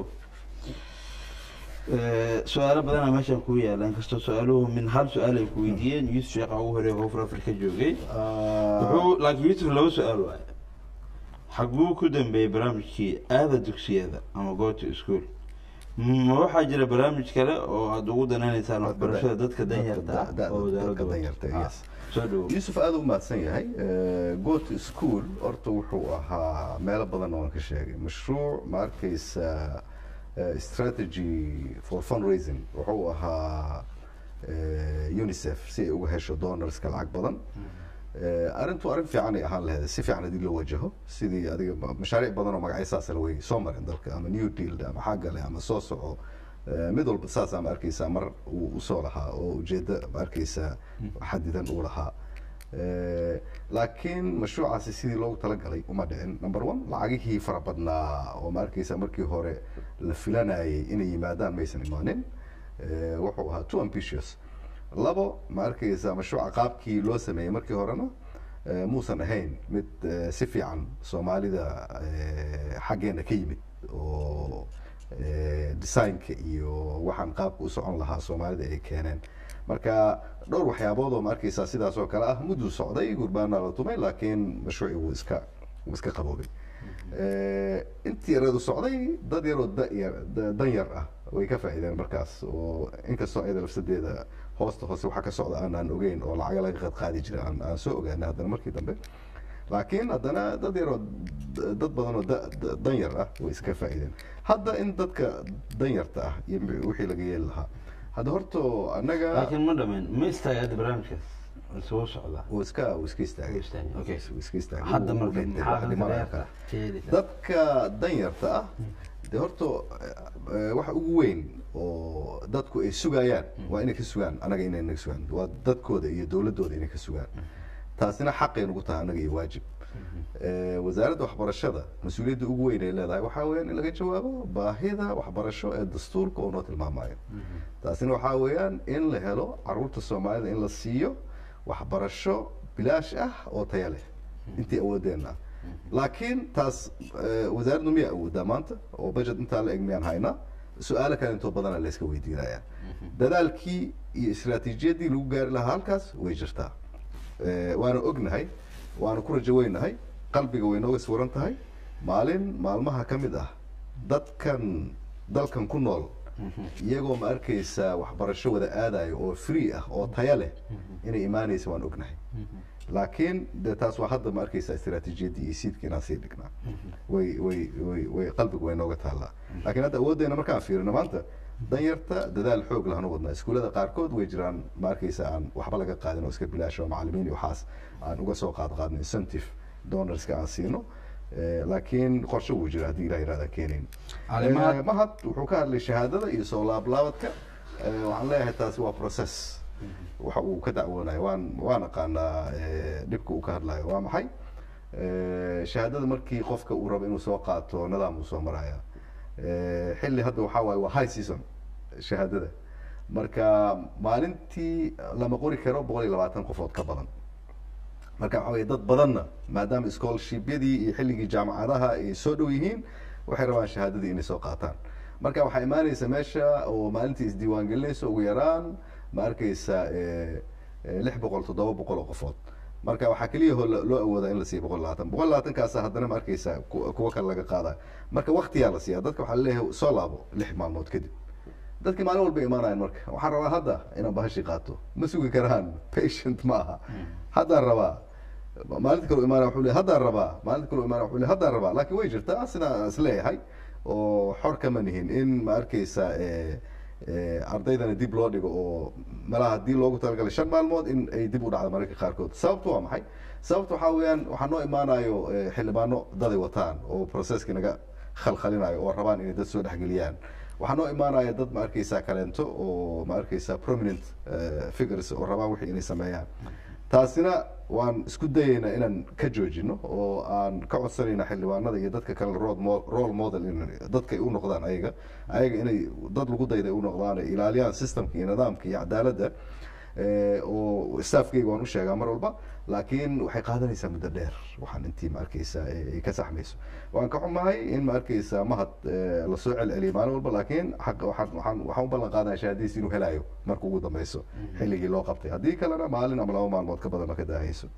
su-aalo badanaa meeshaan kuu yaala inkastoo su-aaluhu min hal su-aal ay ku weydiiyeen yuusuf sheekha ugu horeeya koonfur afrika joogay wuxuu laakiin yuusuf laba su-aal waaye xaguu ku dambeeyey barnaamijkii aada dugsiyada ama go to school ma waxaa jira barnaamij kale oo aada ugu danaynaysaan waxbarashada dadka danyarta ah oo wasaaradda soo dhowo yuusuf aada u mahadsan yahay go to school horta wuxuu ahaa meelo badan oo aan ka sheegay mashruuc ma arkaysa strategy for fundraising wuxuu ahaa unicef si ay uga hesho donorska lacag badan arrintu arrin fiican ay ahaan lahayd si fiican haddii loo wajaho sidii adiga mashaariic badan oo magacyo saas la way soo mareen dalka ama new deal ama xaggale ama soo soco mid walba saas ama arkaysaa mar uu usoo lahaa oo ujeeddo ma arkaysaa xadidan uu lahaa laakiin mashruucaasi sidii loogu talagalay uma dhicin number one lacagihii fara badnaa oo ma arkaysaa markii hore la filanayay inay yimaadaan maysan imaanin wuxuu ahaa too ambitious labo ma arkaysaa mashruuca qaabkii loo sameeyey markii horena muusan ahayn mid si fiican soomaalida xaggeena ka yimid oo designka iyo waxaan qaabka u socon lahaa soomaalida ay keeneen marka dhowr waxyaabood oo ma arkaysaa sidaas oo kale ah mudduu socday gurbaana la tumay laakiin mashruucii wuu iska qaboobay intii yaradu socday dad yaroo dan yar ah way ka faa'iideen markaas oo inkastoo ayada lafsadeeda hoosta hoose waxa ka socda aanaan ogeyn oo lacaga laga qaadi jira aan soo ogaanay haddana markii dambe laakiin haddana dad yaroo dad badan oo dan yar ah way iska faa'iideen hadda in dadka dan yarta ah iyo wixii laga yeeli lahaa hadda horta annaga laakiin ma dhamayn ma istaagay hadda barnaamijkaas soo socda iska istaagay okay iska istaagay hadda marka maxaa dadka danyarta ah de horta waxa ugu weyn oo dadku ay sugayaan waa inay ka sugaan anaga inay naga sugaan waa dadkooda iyo dawladooda inay ka sugaan taasina xaqay nagu tahay anaga iyo waajib wasaaradda waxbarashada mas-uuliyadda ugu weyn ay leedahay waxaa weeyaan in laga jawaabo baahida waxbarasho ee dastuurka oo noo tilmaamayo taasina waxaa weeyaan in la helo caruurta soomaalida in la siiyo waxbarasho bilaash ah oo tayo leh intii awoodeenna laakiin taas wasaaraddu miyaa awoodaa maanta oo budget intaa la eg miyaan haynaa su-aalo kale intoo badana la iska weydiinaya dadaalkii iyo istiraatiijiyaddii lagu gaari lahaa halkaas way jirtaa waana ognahay waana ku rajo weynahay qalbiga way nooga suran tahay maalin maalmaha ka mid ah dadkan dalkan ku nool iyagoo ma arkaysaa waxbarasho wada aadayo oo free ah oo tayo leh inay imaanaysa waan ognahay laakiin de taas waa hadda ma arkaysaa istiraatiijiyaddii iyo siidka inaan sii dhignaa way qalbiga way nooga taallaa laakiin hadda awooddeena markaan fiirino maanta danyarta dadaal xoog lahanu wadnaa iskuullada qaarkood way jiraan ma arkaysaa aan waxba laga qaadin oo iska bilaasho macallimiin iyo waxaas aan uga soo qaadno incentive donorska aan siino laakiin qorshe wuu jira haddii ilaah yiraahdaa keenayn mahad wuxuu ka hadlay shahaadada iyo soo laablaabadka waxaan leeyahay taasi waa process waxa uu ka dacwoonayo waan aqaanaa dhibka uu ka hadlayo waa maxay shahaadada markii qofka uu rabo inuu soo qaato nidaam uu soo maraya xilli hadda waxaa waaye waa high season shahaadada marka maalintii lama qori karo 120 qofood ka badan marka waxa weeye dad badanna maadaama scholarshipyadii iyo xilligii jaamacadaha ay soo dhow yihiin waxay rabaan shahaadadii inay soo qaataan marka waxaa imaanaysa meesha oo maalintii isdiiwaan gelinaysa ugu yaraan ma arkaysa 600 700 qofood marka waxaa kaliya loo awoodaa in la siiyo 120 kaas haddana ma arkaysa kuwa kale laga qaadaa marka waqtiyaa la siiyaa dadka waxaa leeyahay soo laabo 6 maalmood kadib dadkii maalin walba imaanayaan marka waxaan rabaa hadda inaan bahashi qaato ma sugi karaan patient ma aha haddaan rabaa maalinta kale imaanaya wuxuu leeyahay haddaan rabaa maalinta kale imaanaya wuxuu leeyahay haddaan rabaa laakiin way jirtaa sidaan is leeyahay oo xor kama nihin in ma arkaysa ardaydana dib loo dhigo oo malaha haddii loogu talagalay 5 maalmood in ay dib u dhacdo mararka qaarkood sababtu waa maxay sababtu waxaa weeyaan waxaa noo imaanayo xildhibaano daday wataan oo processki naga khalkhalinayo oo rabaan inay dad soo dhexgeliyaan waxaa noo imaanaya dad ma arkaysaa kaleento oo ma arkaysaa prominent figures oo rabaan wixii inay sameeyaan taasina waan isku dayaynaa inaan ka joojino oo aan ka codsanayna xildhibaanada iyo dadka kale role model in dadka ay u noqdaan ayaga inay dad lagu dayday u noqdaan ay ilaaliyaan systemka iyo nidaamka iyo cadaaladda oo staafkayga waan u sheegaa mar walba laakiin waxay qaadanaysaa muddo dheer waxaan intii ma arkaysaa ay ka saxmayso waan ka xumahay in ma arkaysaa mahad la soo celceliyo maalin walba laakiin waxaan u ballan qaadaya shahaadadiis inuu helayo marka ugu dambeyso xilligii loo qabtay haddii kalena maalin ama 2 maalmood ka badan ma ka daahayso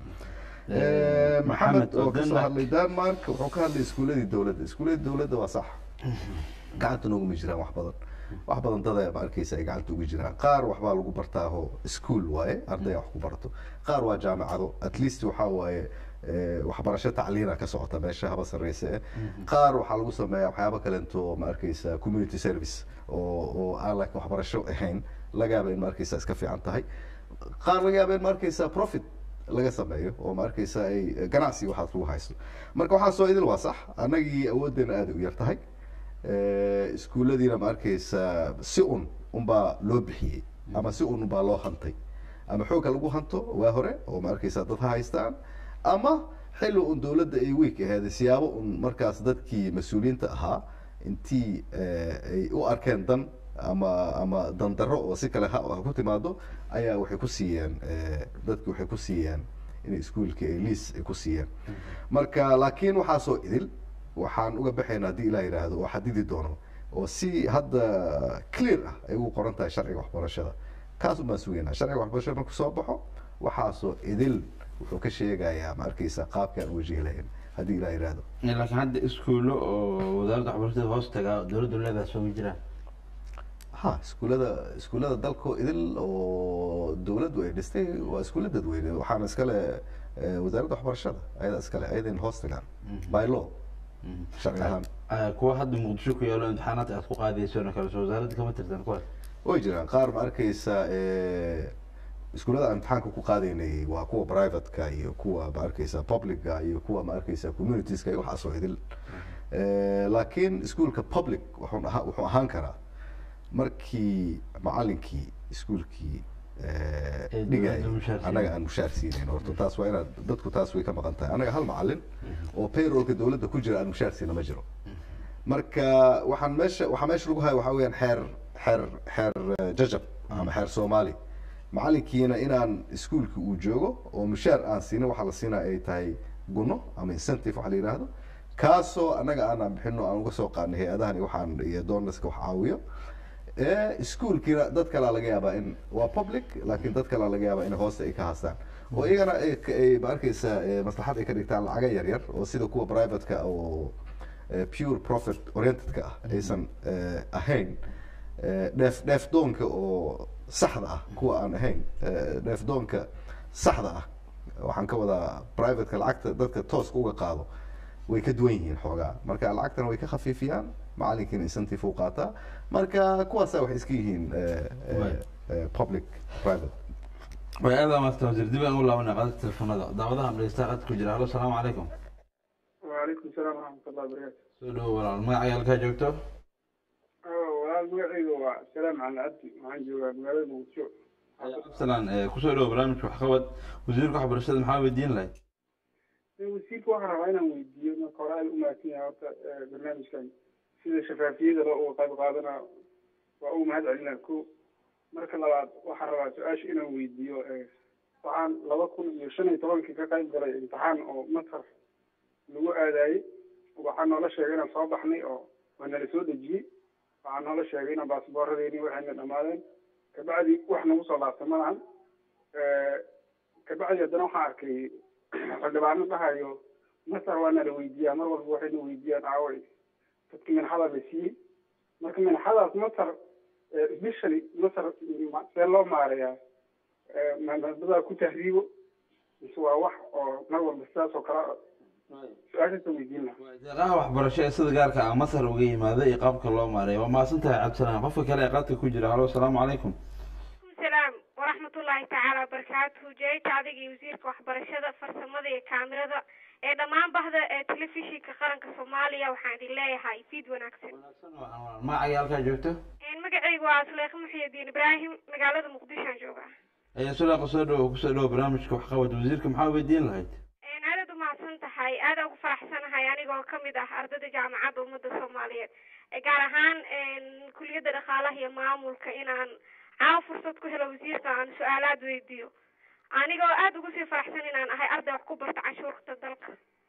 maxamed oo ka soo hadlay denmark wuxuu ka hadlay iskuuladii dowladda waa sax gacanta nooguma jiraan wax badan dada ma arkaysa ay gacanta ugu jiraan qaar waxbaa lagu bartaaho school waaye ardaya wax ku barto qaar waa jaamacado at least waxaa waaye waxbarasho tacliina ka socota meesha haba sarreysa qaar waxaa lagu sameeyaa waxyaabo kalento ma arkaysa community service oo aan laakiin waxbarasho ahayn laga yaaba in ma arkaysa iska fiican tahay qaar laga yaaba in ma arkaysa profit laga sameeyo oo ma arkaysa ay ganacsi waxaas lagu haysto marka waxaa soo idil waa sax annagii awooddeena aad u yar tahay iskuulladiina ma arkaysa si unbaa loo bixiyey ama si unbaa loo hantay ama xoogga lagu hanto waa hore oo ma arkaysa dad ha haystaan ama xilli un dowladda ay week ahayd siyaabo un markaas dadkii mas-uuliyiinta ahaa intii ay u arkeen dan ama dandarro oo si kale ha ku timaado ayaa waxay ku siiyeen dadki waxay ku siiyeen inay iskuulka ay liis ay ku siiyeen marka laakiin waxaa soo idil waxaan uga baxaynaa haddii ilaah yidhaahdo oo xadidi doono oo si hadda clear ah ay ugu qoran tahay sharciga waxbarashada kaas unbaan sugaynaa sharciga waxbarashada markuu soo baxo waxaasoo idil wuxuu ka sheegayaa ma arkaysa qaabkaan u wajihi lahayn haddii ilaah yidhaahdo laakiin hadda iskuulo oo wasaaradda waxbarashada hoos tagaa dowladdu leedahay soo ma jiraan ha iskuullada dalkoo idil oo dowladdu ay dhistay waa iskuulla dadweyne waxaana iskale wasaaradda waxbarashada ayada iskale ayadayn hoos tagaan by law sharci ahaan kuwa hadda muqdisho ku yaalo imtixaanaadka aad ku qaadaysoona kale soo wasaaradda kama tirtan kuwaas way jiraan qaar ma arkaysa iskuulada aan imtixaanka ku qaadaynay waa kuwa privateka iyo kuwa ma arkaysa publica iyo kuwa ma arkaysa communitieska iyo waxaas oo idil laakiin iskuulka public wuxuu ahaan karaa markii macalinkii iskuulkii dhigay anaga aan mushaar siinayn horta taas waa inaad dadku taas way ka maqan tahay anaga hal macalin oo payrollka dowladda ku jira aan mushaar siina ma jiro marka waxaa meesha lagu hayo waxaa weeyaan xeer jajab ama xeer soomaali macalinkiina inaan iskuulka uu joogo oo mushaar aan siinin waxaa la siinaa ay tahay guno ama incentive waxa la yidhaahdo kaasoo anaga aanaan bixino aan uga soo qaadnay hay-adahan iyo waxaan iyo donorska wax caawiyo iskuulkiina dad kalaa laga yaabaa in waa public laakiin dad kalaa laga yaabaa in hoosta ay ka haastaan oo iyagana ay ma arkaysa maslaxad ay ka dhigtaan lacaga yar yar oo sida kuwa privateka oo pure profit orientedka ah aysan ahayn dheefdoonka oo saxda ah kuwa aan ahayn dheefdoonka saxda ah waxaan ka wadaa privateka lacagta dadka tooska uga qaado way ka duwan yihiin xoogaa marka lacagtana way ka khafiifiyaan macalinkiina incentive uu qaataa marka kuwaasa waxay iska yihiin public private way aada maasta wasiir dib aan u laabanay qadka telefoonada daawadaha dhegeysta qadka ku jira hallo salaamu calaykum وعليكم السلام ورحمة الله وبركاته. soo dhawo walaal magacaaga halkaa joogto walaal magacayga waa salaam cali cabdi waxaan joogaa magaalada muqdisho. absalaan kusoo dhawo barnaamijka waxqabad wasiirka waxbarashada maxaa weydiin lahayd wasiirka waxaan rabaa inaan weydiiyo marka hore aad u mahadsan yahay horta barnaamijkan sida shafaafiyada loo uga qayb qaadana waa ugu mahad celinaa ko marka labaad waxaan rabaa su-aasha inaan weydiiyo waxaan 2015 ka qayb galay imtixaan oo masar lagu aadaayey waxaa noola sheegay inaan soo baxnay oo waa nala soo dejiyey waxaa noola sheegay inaan baasboorradeeni waxayna dhammaadeen kabacdi wax nagu soo laabtay malahan kabacdi haddana waxaan arkay xildhibaano dhahayo masar waa nala weydiiyaa mar walba waxayna weydiiyaan aaway dadka minxada la siiyey marka minxadaas masar especially masar see loo maareeyaa dadaa ku tahriibo mise waa wax oo mar walba sidaas oo kale su-aashaasa weydiin lahaa deeqaha waxbarasho ee sida gaarka ah masar uga yimaada iyo qaabka loo maareeyo waa mahadsan tahay cabdisalaan qofka kale ee qadka ku jira hallo asalaamu calaykum السلام ورحمة الله تعالى وبركاته جاي تعدي وزيرك وحبرشة فرسمة كاميرا دمان بهذا تلفزيون كقرن كصوماليا وحادي الله هاي فيد ونكسر ما عيالك جوته مقعي واصلك محي الدين إبراهيم مقالة مقدشة جوبا أي سؤال قصده برامجك وحقوة وزيرك محاول الدين لهيد أنا دو ما سنت هاي أنا أفرح سنة هاي يعني جو كمدة أرض جامعة ومدة صومالية قارهان كل يد دخالة هي معمول كإنان عاو فرصة كهلا وزيرك عن سؤالات ويديو أنا جو أدو قصي فرح سنة أنا هاي أرض وحكوبة عشور تدلك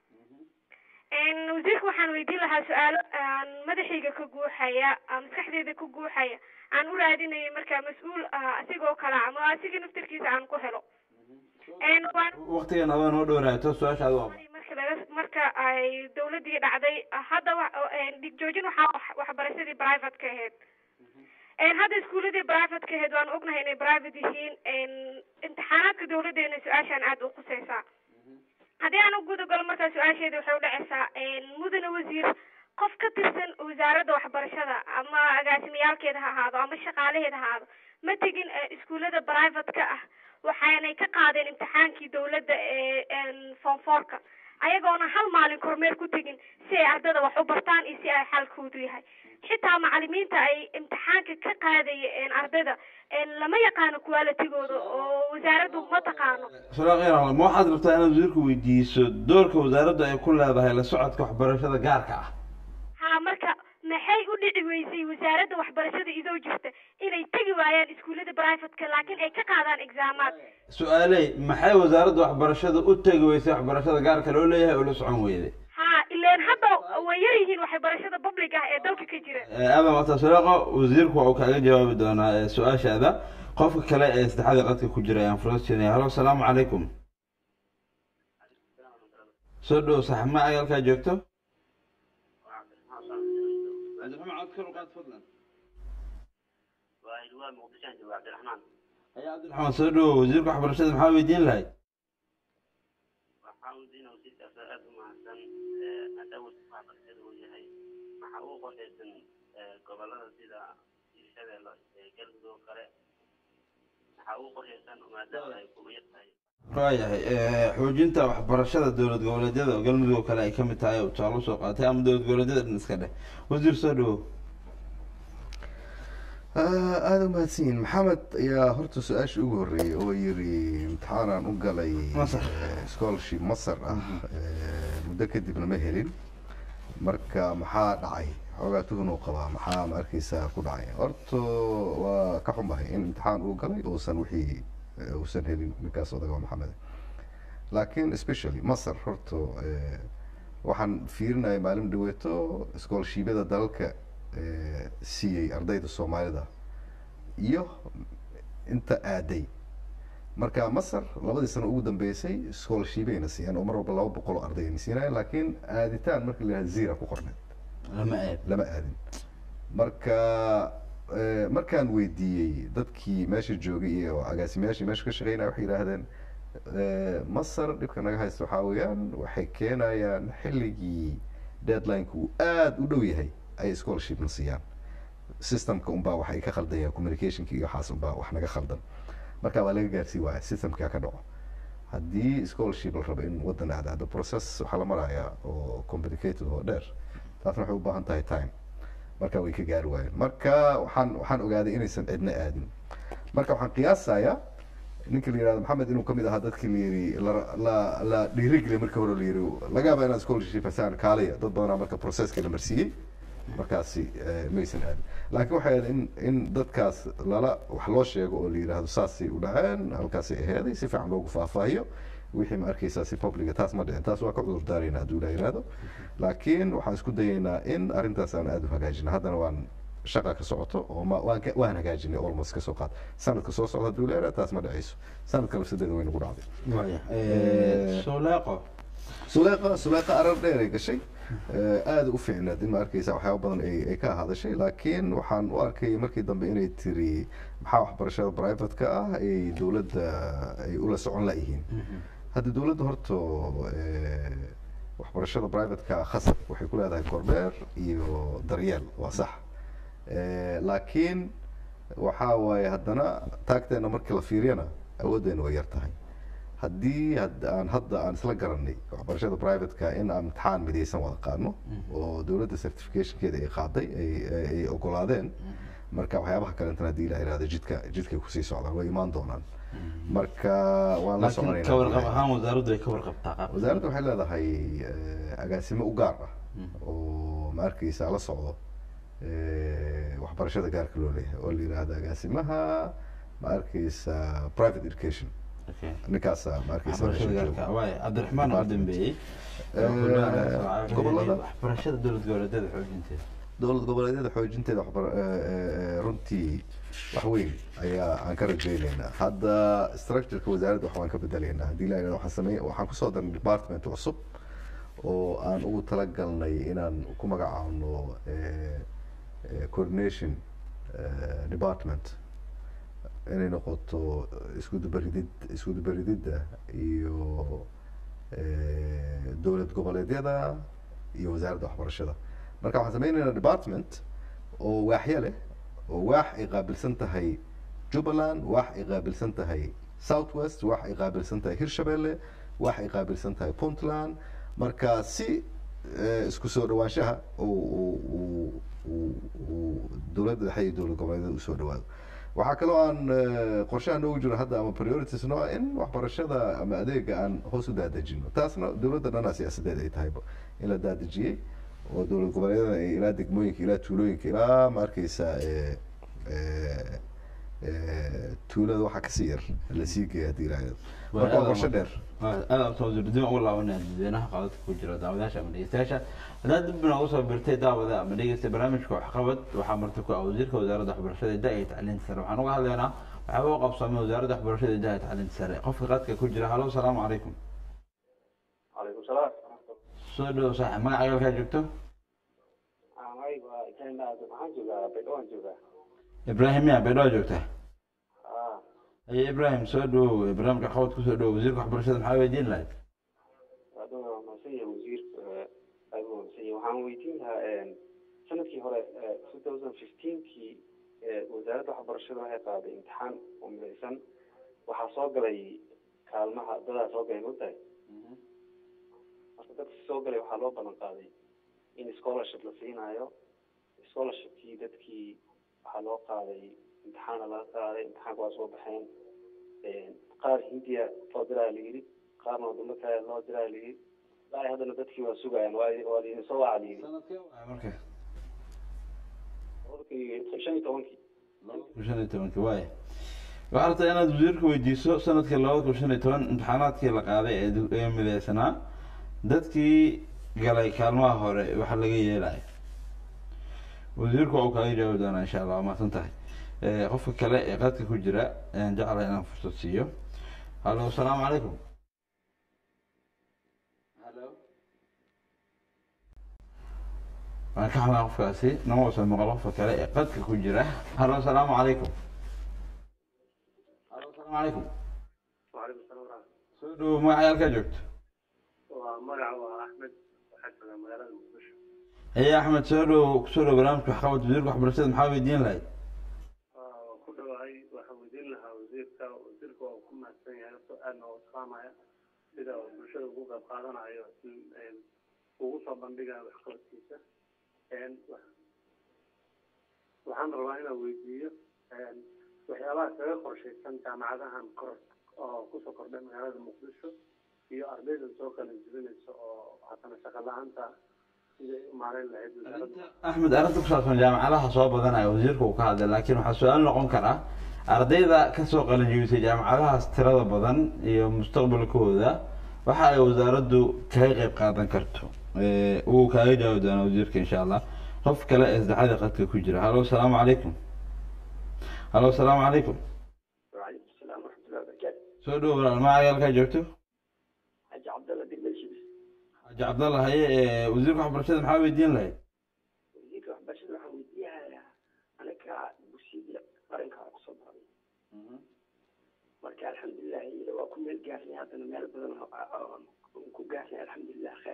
وزيرك وحن ويدي لها سؤال مدحيجا كجوحية مسكحدي كجوحية عن أولادنا مركا مسؤول أسيجو كلام وأسيج نفتركيز عن كهلا وقتي أنا وين ودورة تسوى شو هذا مركا أي دولة دي بعدي هذا ديجوجين وحبرسدي برايفت كهاد هذا سكول دي برايفت كهاد وأنا أقنع هنا برايفت هين امتحانات كدولة دي نسؤال عن عدو قصيصة هذا أنا أقول قبل مركا سؤال شيء وحول عسى مدن وزير قف كترسن وزارة وحبرشة أما قاسميال كده هذا أما الشغالة هذا ما تجين سكول دي برايفت كأه waxaanay ka qaadeen imtixaankii dawladda foonfoorka ayagoona hal maalin kormeer ku tegin si ay ardada wax u bartaan iyo si ay xalkoodu yahay xitaa macallimiinta ay imtixaanka ka qaadayeen ardada lama yaqaano quality-gooda oo wasaaraddu ma taqaano salaaqeer ma waxaad rabtaa inaad wasiirku weydiiso doorka wasaaraddu ay ku leedahay la socodka waxbarashada gaarka ah ha marka maxay u dhici weysay wasaaradda waxbarashada idoo jirta inay tagi waayaan iskuullada privateka laakiin ay ka qaadaan exaamaad su-aaley maxay wasaaradda waxbarashada u tagi weysay waxbarashada gaarka loo leeyahay oo la socon weyday ha ileen hadda way yar yihiin waxbarashada public ah ee dalka ka jira aadan wata salaaqo wasiirku waxa uu kaaga jawaabi doonaa su-aashaada qofka kale ee saddexda qadka ku jira ayaan fursad siinaya hallo asalaamu calaykum soo dhow saxma ayaalkaa joogto عبد الرحمن عاد كل وقت فضلا. وأيوة مقدشان جو عبد الرحمن. يا عبد الرحمن صدق وزيرك أحبر الشيء محاول يدين لهاي. محاول دين وزير أسرائيل مع سن أدوس مع الشيء وجهي محاول قدرتن قبلنا سيدا يشتغل قلب دو قرأ maxaa ugu qorshaysan maadaama ay ku yar tahay waayahay xoojinta waxbarashada dowlad goboleedyada oo galmudug oo kale ay ka mid tahay oo tusaale usoo qaatay ama dowlad goboleedyada dhan iska dheh wasiir soo dhawow aada umahadsan yihin maxamed ayaa horta su-aasha ugu horreeyay oo yiri imtixaanaan u galay scholarship masar ah muddo kadibna ma helin marka maxaa dhacay xoogaa tuhun uu qabaa maxaa ma arkeysaa ku dhacay horta waa ka xumahay in imtixaan uu galay uusan wixii uusan helin ninkaas odaga waa maxamed laakiin especially masar horta waxaan fiirinaya maalin dhaweeto scholarshipyada dalalka siiyey ardayda soomaalida iyo inta aaday marka masar labadii sano ugu dambeysay scholarshipayna siiyaan oo mar walba 200 oo ardayna siinayaan laakiin aaditaan markii la yidhahdo zero ku qorneed lama aadin marka markaan weydiiyey dadkii meesha joogay iyo agaasimayaashii meesha ka shaqeynaya waxay yidhaahdeen masar dhibka naga haysta waxaa weeyaan waxay keenayaan xilligii deadline-ku uu aada u dhow yahay ay scholarshipna siiyaan systemka unbaa waxay ka khaldayaan communicationka iyo waxaas unbaa wax naga khaldan marka waa laga gaarsii waaya systemka ka dhaco haddii scholarship la rabo in waddan aadaado process waxaa la marayaa oo complicated oo dheer taasna waxay u baahan tahay time marka way ka gaari waayeen marka waxaan ogaaday inaysan cidna aadin marka waxaan qiyaasayaa ninka la yihahdo maxamed inuu kamid ahaa dadkii la yiri la dhiirigeliya marka hore la yiri laga yaaba inaad scholarship hasaan kaalaya dad badanaa marka processka la marsiiyey markaasi maysan aadin laakiin waxay ahayd in dadkaas lala wax loo sheego oo la yidhaahdo saasay u dhaceen halkaasay aheeday si fiican loogu faahfaahiyo wixii ma arkeysaa si publica taas ma dhicin taas waa ka cudur daarayna hadduu la yidhaahdo laakiin waxaan isku dayaynaa in arrintaas aan aada u hagaajina haddana waan shaqa ka socoto oo waan hagaajinay almost kasoo qaad sanadka soo socda hadduu la yidhahdo taas ma dhacayso sanadka lafsadeeda way nagu dhacday suleeqa arar dheer ay gashay aada u fiicnaad in ma arkeysa waxyaaba badan ay ka hadashay laakiin waxaan u arkay markii dambe inay tiri maxaa waxbarashada private-ka ah ay dowladda ay ula socon layihiin hadda dowladda horta waxbarashada private-ka khasab waxay ku leedahay korbeer iyo daryeel waa sax laakiin waxaa waaye haddana taagteena markii la fiiriyana awooddeena way yar tahay haddii aan isla garanay waxbarashada private-ka in aan imtixaan midaysan wada qaadno oo dowladda certificationkeeda ay qaaday ay ogolaadeen marka waxyaabaha kalentana haddii la yidhahdo jidkay kusii socdaan way imaan doonaan marka waan la soconaynaa ka warqab ahaan wasaaraddu ay ka warqabtaa wasaaradda waxay leedahay agaasimo u gaar ah oo ma arkeysa la socdo waxbarashada gaarka loo leeyahay oo la yidhaahdo agaasimaha ma arkeysa private education ninkaasa ma arkeysa cabdiraxmaan ugu dambeeyey gobolada waxbarashada dowlad goboleedyada xoojinteeda dowlad goboleedyada xoojinteeda runtii wax weyn ayaa aan ka rajaynaynaa hadda structureka wasaaradda wax waan ka bedelaynaa haddii la yidhahdo waxaan kusoo darnay department cusub oo aan ugu talagalnay inaan ku magacaabno coordination department inay noqoto isku dubarididda iyo dowlad goboleedyada iyo wasaaradda waxbarashada marka waxaan sameynaynaa department oo waaxyo leh oo waax ay qaabilsan tahay jubbaland waax ay qaabilsan tahay south west waax ay qaabilsan tahay hirshabelle waax ay qaabilsan tahay puntland marka si isku soo dhawaanshaha dowladda dhexe iyo dowlad goboleedyada usoo dhawaado waxaa kaloo aan qorshaha noogu jiro hadda ama priorities noo in waxbarashada ama adeega aan hoos u daadejino taasna dowladda dhanaa siyaasadeed ay tahayba in la daadejiyey oo dowlad goboleedyada ay ilaa degmooyinka ilaa tuulooyinka ilaa ma arkeysa tuulada waxaa kasii yar lasii geeya haddii ilaahdo marka waa qorshe dheer aada dib ugu laabanaya dadweynaha qaadadka ku jira daawadayaasha ama dhegeystayaasha haddaad dib bina ugu soo birtay daawada ama dhegeysta barnaamijka waxqabad waxaa marti ku ah wasiirka wasaaradda waxbarashada idaha iyo tacliinta sare waxaan uga hadlaynaa waxyaaba u qabsoomay wasaaradda waxbarashada idaha iyo tacliinta sare qofka qaadka ku jira halo asalaamu calaykum calaykum salaam soo dhawo saaxib magacaaga halkaa joogto waxaan joogaa baydhabo aan joogaa ibrahim ya baydhabo joogtaa aye ibrahim soo dhawow barnaamijka waxqabad kusoo dhawow wasiirka waxbarashada maxaa weydiin lahayd waa mahadsan yahay wasiirka aad u mahadsan yahay waxaan weydiin lahaa sanadkii hore 2015kii wasaaradda waxbarashada waxay qaaday imtixaan oo midaysan waxaa soo galay kaalmaha dadaa soo galay mogtahay marka dadka soo galay waxaa loo ballan qaaday in scholarship la siinayo scholarshipkii dadkii waxaa loo qaaday imtixaana laga qaaday imtixaanka waa soo baxeen qaar hindiya loo diraa layidhi qaarna wadamo kale loo diraa layidhi ilaa haddana dadkii waa sugayaan waa laydin soo waca layidhi marka 15 15 waay waxaa rabtaa inaad wasiirka weydiiso sanadkii 2015 imtixaanaadkii la qaaday ee midaysanaa dadkii galay kaalmaha hore waxa laga yeelaya wasiirku waa uu kaaga jawaabi doonaa insha allah waa mahadsan tahay qofka kale ee qadka ku jira ayaan jeclahay inaan fursad siiyo hallo asalaamu calaykum waan ka xunaa qofkaasi nama uusan maqal qofka kale ee qadka ku jira hallo asalaamu calaykum hallo asalaamu calaykum وعليكم السلام ورحمة soo dhawo magaca halkaa joogto الله ومقع أحمد وحسن مجال المقدشة هي أحمد سؤال kusoo barnaamijka waxqabad wasiirka waxbarashada maxaa weydiin lahayd ku dhawahay waxaan weydiin lahaa wasiirka oo ku mahadsan yahay su-aalna oo islaamaya sida uu bulshada ugu qayb qaadanayo in ugu soo bandhigayo waxqabadkiisa waxaan rabaa inaan weydiiyo waxyaabaha kaga qorshaysan jaamacadahan kor oo kusoo kordhay magaalada muqdisho iyo ardayda soo kala jibinaysa oo haddana shaqo la-aanta siday u maareyn lahayd wasaaradda axmed arrinta ku saabsan jaamacadaha soo badanaya wasiirka uu ka hadlay laakiin waxaa su-aal noqon kara ardayda kasoo qalinjibisay jaamacadahaas tirada badan iyo mustaqbalkooda waxa ay wasaaraddu kaga qayb qaadan karto uu kaaga jawaabi doonaa wasiirka insha allah qof kale ee saddexaad qadka ku jira hallo asalaamu calaykum hallo asalaamu calaykum وعليكم السلام ورحمة الله وبركاته. soo dhawo walaal magaca halkaa joogto حاج عبد الله بن بشير. xaaji cabdalla haye wasiirka waxbarashada maxaa weydiin lahayd وزيك وحبشر waxaan weydiiyayaa anaga bulshada qaranka ku soo baxay. marka alxamdulilah waa ku meel gaarnay haddana meel badan oo ku gaarnay alxamdulilah khair.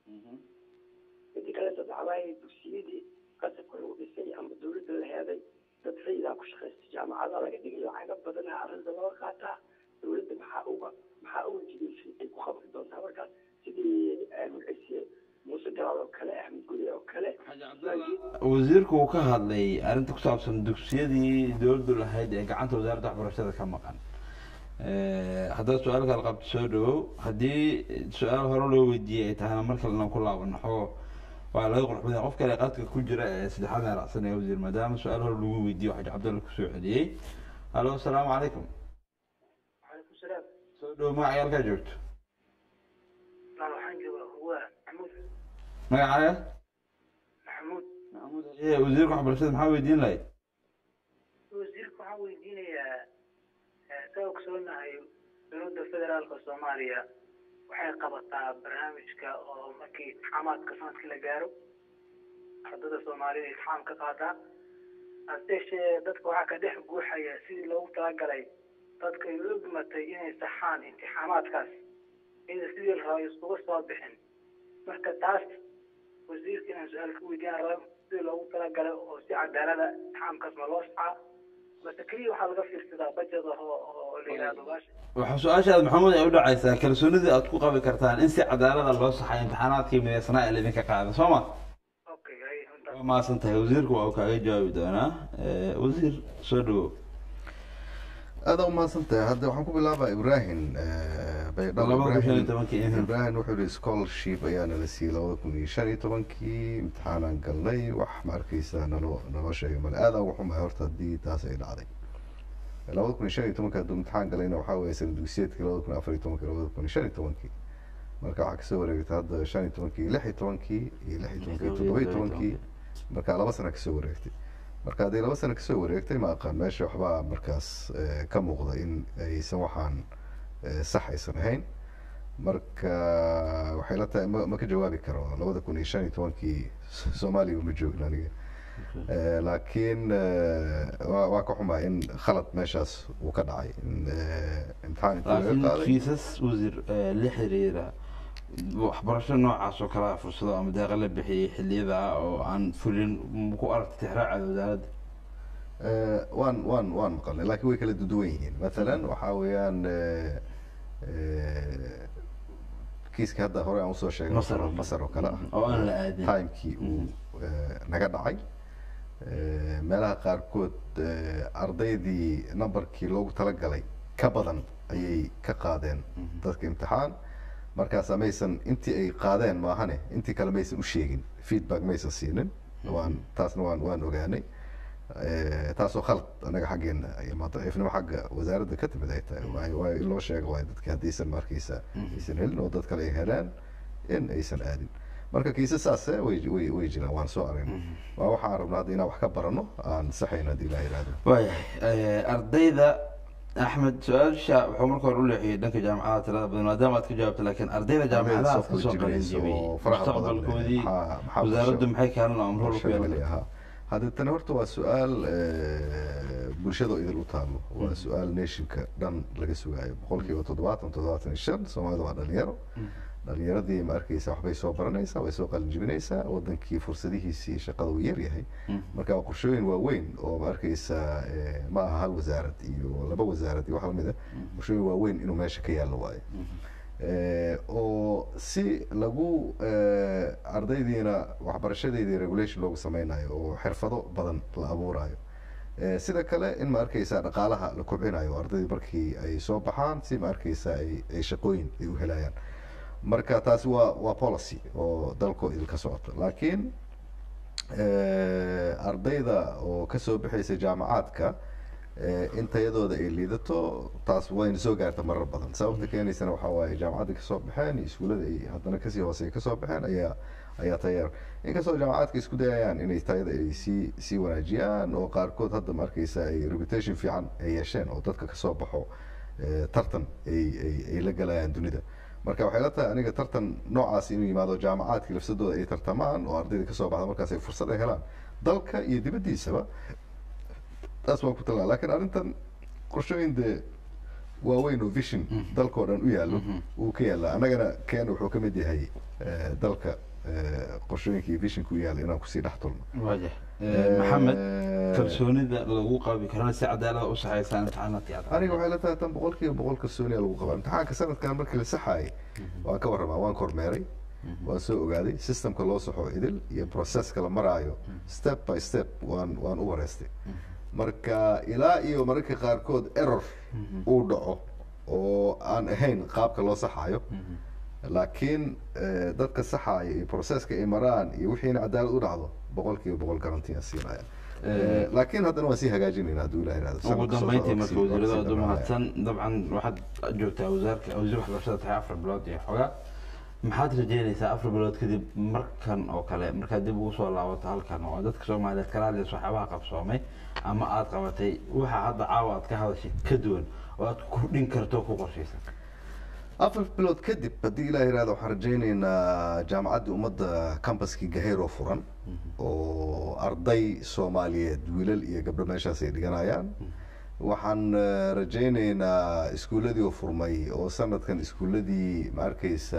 inta kale sadacadahay dugsiyadii qasabka lagu dhisay ama dowladda la heeday dad raydaa ku shaqaysta jaamacada laga dhigayo caga badan arrinta loo qaataa dowladda maxaa uga jidaysay ay ku qabri doontaa markaas sidii magaciise muuse galaal oo kale axmed guri oo kale wasiirku uu ka hadlay arrinta ku saabsan dugsiyadii dowladdu lahayd ee gacanta wasaaradda waxbarashada ka maqan haddaad su-aal kale qabto soo dhawow haddii su-aal hore loo weydiiyey ay tahayna mar kalena ku laabano xoo waa laga qurux badan qof kale qadka ku jira ee saddexaad aan raacsanaya wasiir maadaama su-aal hore lagu weydiiyo xaaji cabdalla kusoo celiyey hallo asalaamu calaykum وعليكم السلام soo dhawow magaca halkaa joogto أنا waxaan joogaa هو محمود magacaaga محمود maxamuud haye wasiirka waxbarashada maxaa weydiin lahayd wasiirka waxaan weydiinayaa saa ogsoonahay dowladda federaalka soomaaliya waxay qabataa barnaamijka oo markii imtixaamaadka sanadkii la gaaro ardada soomaalida imtixaan ka qaadaa haseeshee dadka waxaa ka dhex guuxaya sidii loogu talagalay dadka ay loo dhimatay inay saxaan imtixaamaadkaas ina sidii la rabay iskuga soo bixin marka taas wasiirka inaan su-aal ka weydiiyaan raba sidii loogu talagalay oo si cadaalada imtixaamkaas ma loo saxaa base keliya waxaa laga fiirsadaa bajada oo la yidhahdo baasha waxaa su-aashaada maxamuud ay u dhacaysaa kalsoonidii aad ku qabi kartaan in si cadaalada loo saxay imtixaanaadkii midaysanaa ee laydinka qaada soo ma waa mahadsan tahay wasiirku waa uu kaaga jawaabi doonaa wasiir soo dhawow aada u mahadsan tahay hadda waxaan ku bilaabaa ibrahim ibrahim wuxuu yihi scholarship ayaana la siiyey 2015 imtixaanaan galnay wax ma arkeysaa naloo sheegay male aada ugu xumahay horta haddii taas ay dhacday 2015 hadduu imtixaan galayna waxaa weeye sana dugsiyeedkii 2014 2015 marka waxaa kasoo wareegtay hadda 15 16 iyo 17 marka 2 sano kasoo wareegtay marka hadday 2 sano kasoo wareegtay ma aqaan meesha waxbaa markaas ka muuqda in aysan waxaan sax aysan ahayn marka waxay la tahay ma ka jawaabi karo 2015 soomaaliya uma joogin aniga laakiin waa ka xumaa in khalad meeshaas uu ka dhacay imtixaan intii laga laakiin qaaday kiisas wasiir la xiriira waxbarasho noocaas oo kale ah fursado ama deeqa la bixiyey xilliyada oo aan fulin ku aragtay tixraaca wasaaradda waan maqalnay laakiin way kala duwan yihiin maalan waxaa weeyaan kiiska hadda hore aan usoo sheegay masar oo kale oo aan la aadin timekii uu naga dhacay meelaha qaarkood ardaydii numberkii loogu talagalay ka badan ayay ka qaadeen dadka imtixaan markaas maysan intii ay qaadeen maahane intii kale maysan u sheegin feedback maysan siinin taasna waan ogaanay taasoo khalad anaga xaggeena ama daciifnimo xagga wasaaradda ka timid ay tahay waa in loo sheego waay dadka haddaysan markiisa aysan helin oo dad kale ay helaan in aysan aadin marka kiisa saase way jiraan waan soo aragnay waa waxaan rabnaa hadda inaan wax ka barano aan saxayna haddii ilaah yiraahdo waayahay ardayda axmed su-aasha wuxuu marka hore u leexiyey dhanka jaamacadaha tirada badan maadaama aad ka jawaabta laakiin ardayda jaamacadaha ka soo qalinjibay mustaqbalkoodii wasaaraddu maxay kaalin oo amrool ku yeelatay hadda tani horta waa su-aal bulshada idil u taalo waa su-aal nationka dhan laga sugaayo boqolkiiba 75 soomaalida waa dhalinyaro dhalinyaradii ma arkaysa waxbay soo baranaysaa way soo qalinjibinaysaa wadankii fursadihiisii shaqada uu yar yahay marka qorshooyin waaweyn oo ma arkaysa ma aha hal wasaarad iyo laba wasaarad iyo wax lamid ah qorshooyin waaweyn inuu meesha ka yaallo waayo oo si lagu ardaydiina waxbarashadeedii regulation loogu sameynayo oo xirfado badan la abuurayo sida kale in ma arkaysa dhaqaalaha la kobcinayo ardaydii markii ay soo baxaan si ma arkaysa ay shaqooyin ay u helayaan marka taasi waa policy oo dalkoo idinka socota laakiin ardayda oo kasoo bixaysa jaamacaadka in tayadooda ay liidato taas wayna soo gaarta marar badan sababta keenaysana waxaa waaye jaamacadda kasoo baxeen iyo iskuullada ay haddana kasii hooseeya kasoo baxeen ayaa tayar inkastoo jaamacaadka isku dayayaan inay tayada ay sii wanaajiyaan oo qaarkood hadda ma arkaysa ay reputation fiican ay yeesheen oo dadka kasoo baxo tartan ay la galayaan dunida marka waxay la tahay aniga tartan noocaas inuu yimaado jaamacaadka lafsadooda ay tartamaan oo ardayda kasoo baxda markaas ay fursad ay helaan dalka iyo dibaddiisaba taas waan ku talaa laakiin arrintan qorshooyin dee waaweyn oo vision dalkao dhan u yaallo wuu ka yaallaa annagana keena wuxuu ka mid yahay dalka qorshooyinka iyo visionka u yaalla inaan kusii dhex tulno waajah maxamed kalsoonida lagu qabi karana si cadaalada u saxaysaa imtixaanaadkii aad aniga waxay la tahay tan boqolkiiba boqol kalsooniya lagu qabaa imtixaanka sanadkan markii la saxaayay waan ka warramaa waan kormeeray waan soo ogaaday systemka loo saxo idil iyo processka la maraayo step by step waan u wareystay marka ilaa iyo mararka qaarkood error uu dhaco oo aan ahayn qaabka loo saxaayo laakiin dadka saxaaya iyo processka ay maraan iyo wixiina cadaalad u dhacdo boqolkiiba boqol garantiyan siinaya laakiin haddana waan sii hagaajinayna hadduu ilaah yiraahdo ugu dambeyntii marka wasiirada aad u mahadsan dabcan waxaad joogtaa wasiir waxbarashada tahay 4 bilood iyo xogaa maxaad rajeynaysaa 4 bilood kadib markan oo kale markaad dib ugu soo laabato halkan oo dadka Soomaaliyeed kala hadlayso waxyaabaha qabsoomay ama aad qabatay waxa hadda caawa aad ka hadashay ka duwan oo aad ku dhin karto ku qorshaysan 4 bilood kadib haddii ilaah yiraahdo waxaan rajaynaynaa jaamacadda ummadda campuskii Gaheero furan oo arday Soomaaliyeed wiilal iyo gabdho meeshaas ay dhiganayaan waxaan rajaynaynaa iskuuladii oo furmay oo sanadkan iskuuladii ma arkaysa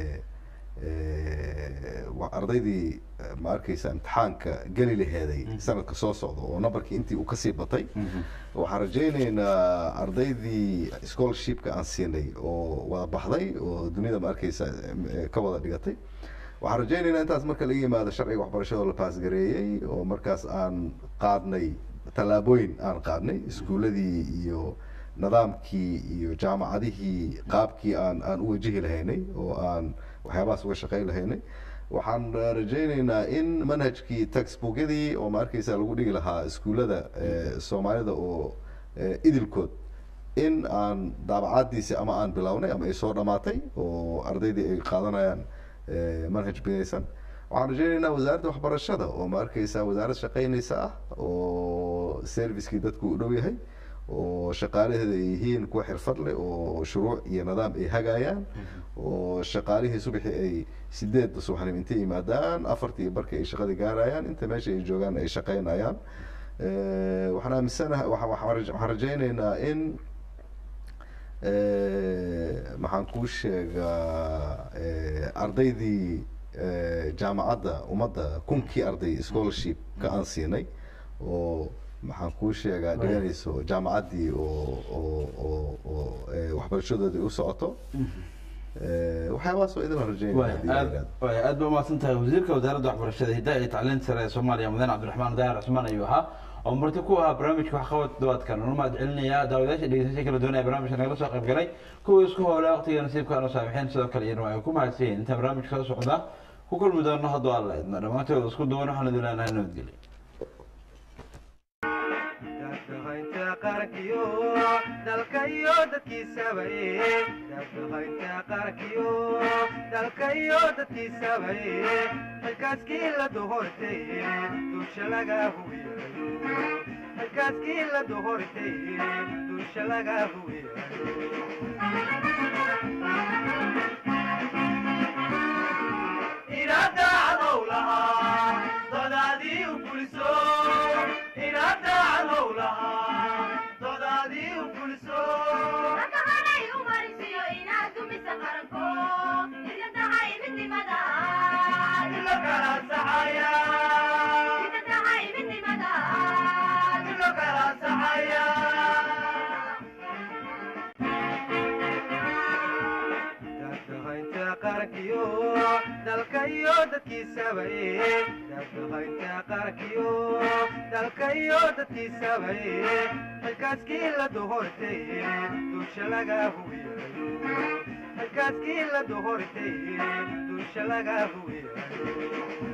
ardaydii ma arkaysa imtixaanka geli laheeday sanadka soo socda oo numberkii intii uu kasii batay waxaan rajaynaynaa ardaydii scholarshipka aan siinay oo wada baxday oo dunida ma arkaysa ka wada dhigatay waxaan rajaynaynaa intaas marka laga yimaado sharciga waxbarashada la baasgareeyey oo markaas aan qaadnay tallaabooyin aan qaadnay iskuuladii iyo nidaamkii iyo jaamacadihii qaabkii aan u wajihi lahaynay oo aan waxyaabahaas uga shaqayn lahaynay waxaan rajaynaynaa in manhajkii textbookyadii oo ma arkaysa lagu dhigi lahaa iskuullada soomaalida oo idilkood in aan daabacadiisi ama aan bilownay ama ay soo dhamaatay oo ardaydii ay qaadanayaan manhaj binaysan waxaan rajaynaynaa wasaaradda waxbarashada oo ma arkaysa wasaarad shaqaynaysa ah oo servicekii dadku u dhow yahay oo shaqaalaheeda ay yihiin kuwa xirfad leh oo shuruuc iyo nidaam ay hagayaan oo shaqaalihii subaxii ay 8 subaxnimo intay yimaadaan 4 barkii ay shaqada gaarayaan inta meesha ay joogaan ay shaqaynayaan waxaan aaminsanahay waxaan rajaynaynaa in maxaan kuu sheegaa ardaydii jaamacadda ummadda kunkii arday scholarship ka aan siinay oo maxaan kuu sheegaa dhiganayso jaamacaddii oo waxbarashadoodii u socoto waxyaabahaas oo idin rajeynaya aad ba umahadsan tahay wasiirka wasaaradda waxbarashada hidaha iyo tacliinta sare ee soomaaliya mudane cabdiraxmaan daahir cusmaan ayuu ahaa oo marti ku ahaa barnaamijka waxqabad dobaadkan una mahad celinaya daawadayaasha dhegeystayaasha kala doonaya barnaamijka nagala soo qayb galay kuwa isku howlaa waqtiga nasiibka aanu saamixeen sidoo kale iyana waxay ku mahadsan yihiin intaan barnaamijka soo socda ku kulmi doono hadduu alla idmo dhammaantood isku duwan waxaan idin leenahay nabadgelyo qarankiyo dalka iyo dadkiisaba dadhaynta qarankiyo dalka iyo dadkiisaba halkaaskii la dohortay dusha laga huwiyayo halkaaskii la dohortay dusha laga huwiyayo inaada cadow lahaa dadaadii u fuliso inaada cadow lahaa dalka iyo dadkiisaba dadhaynta qarankiyo dalka iyo dadkiisaba halkaaskii la dohortay dusha laga huwiyayo halkaaskii la dohortay dusha laga huwiyayo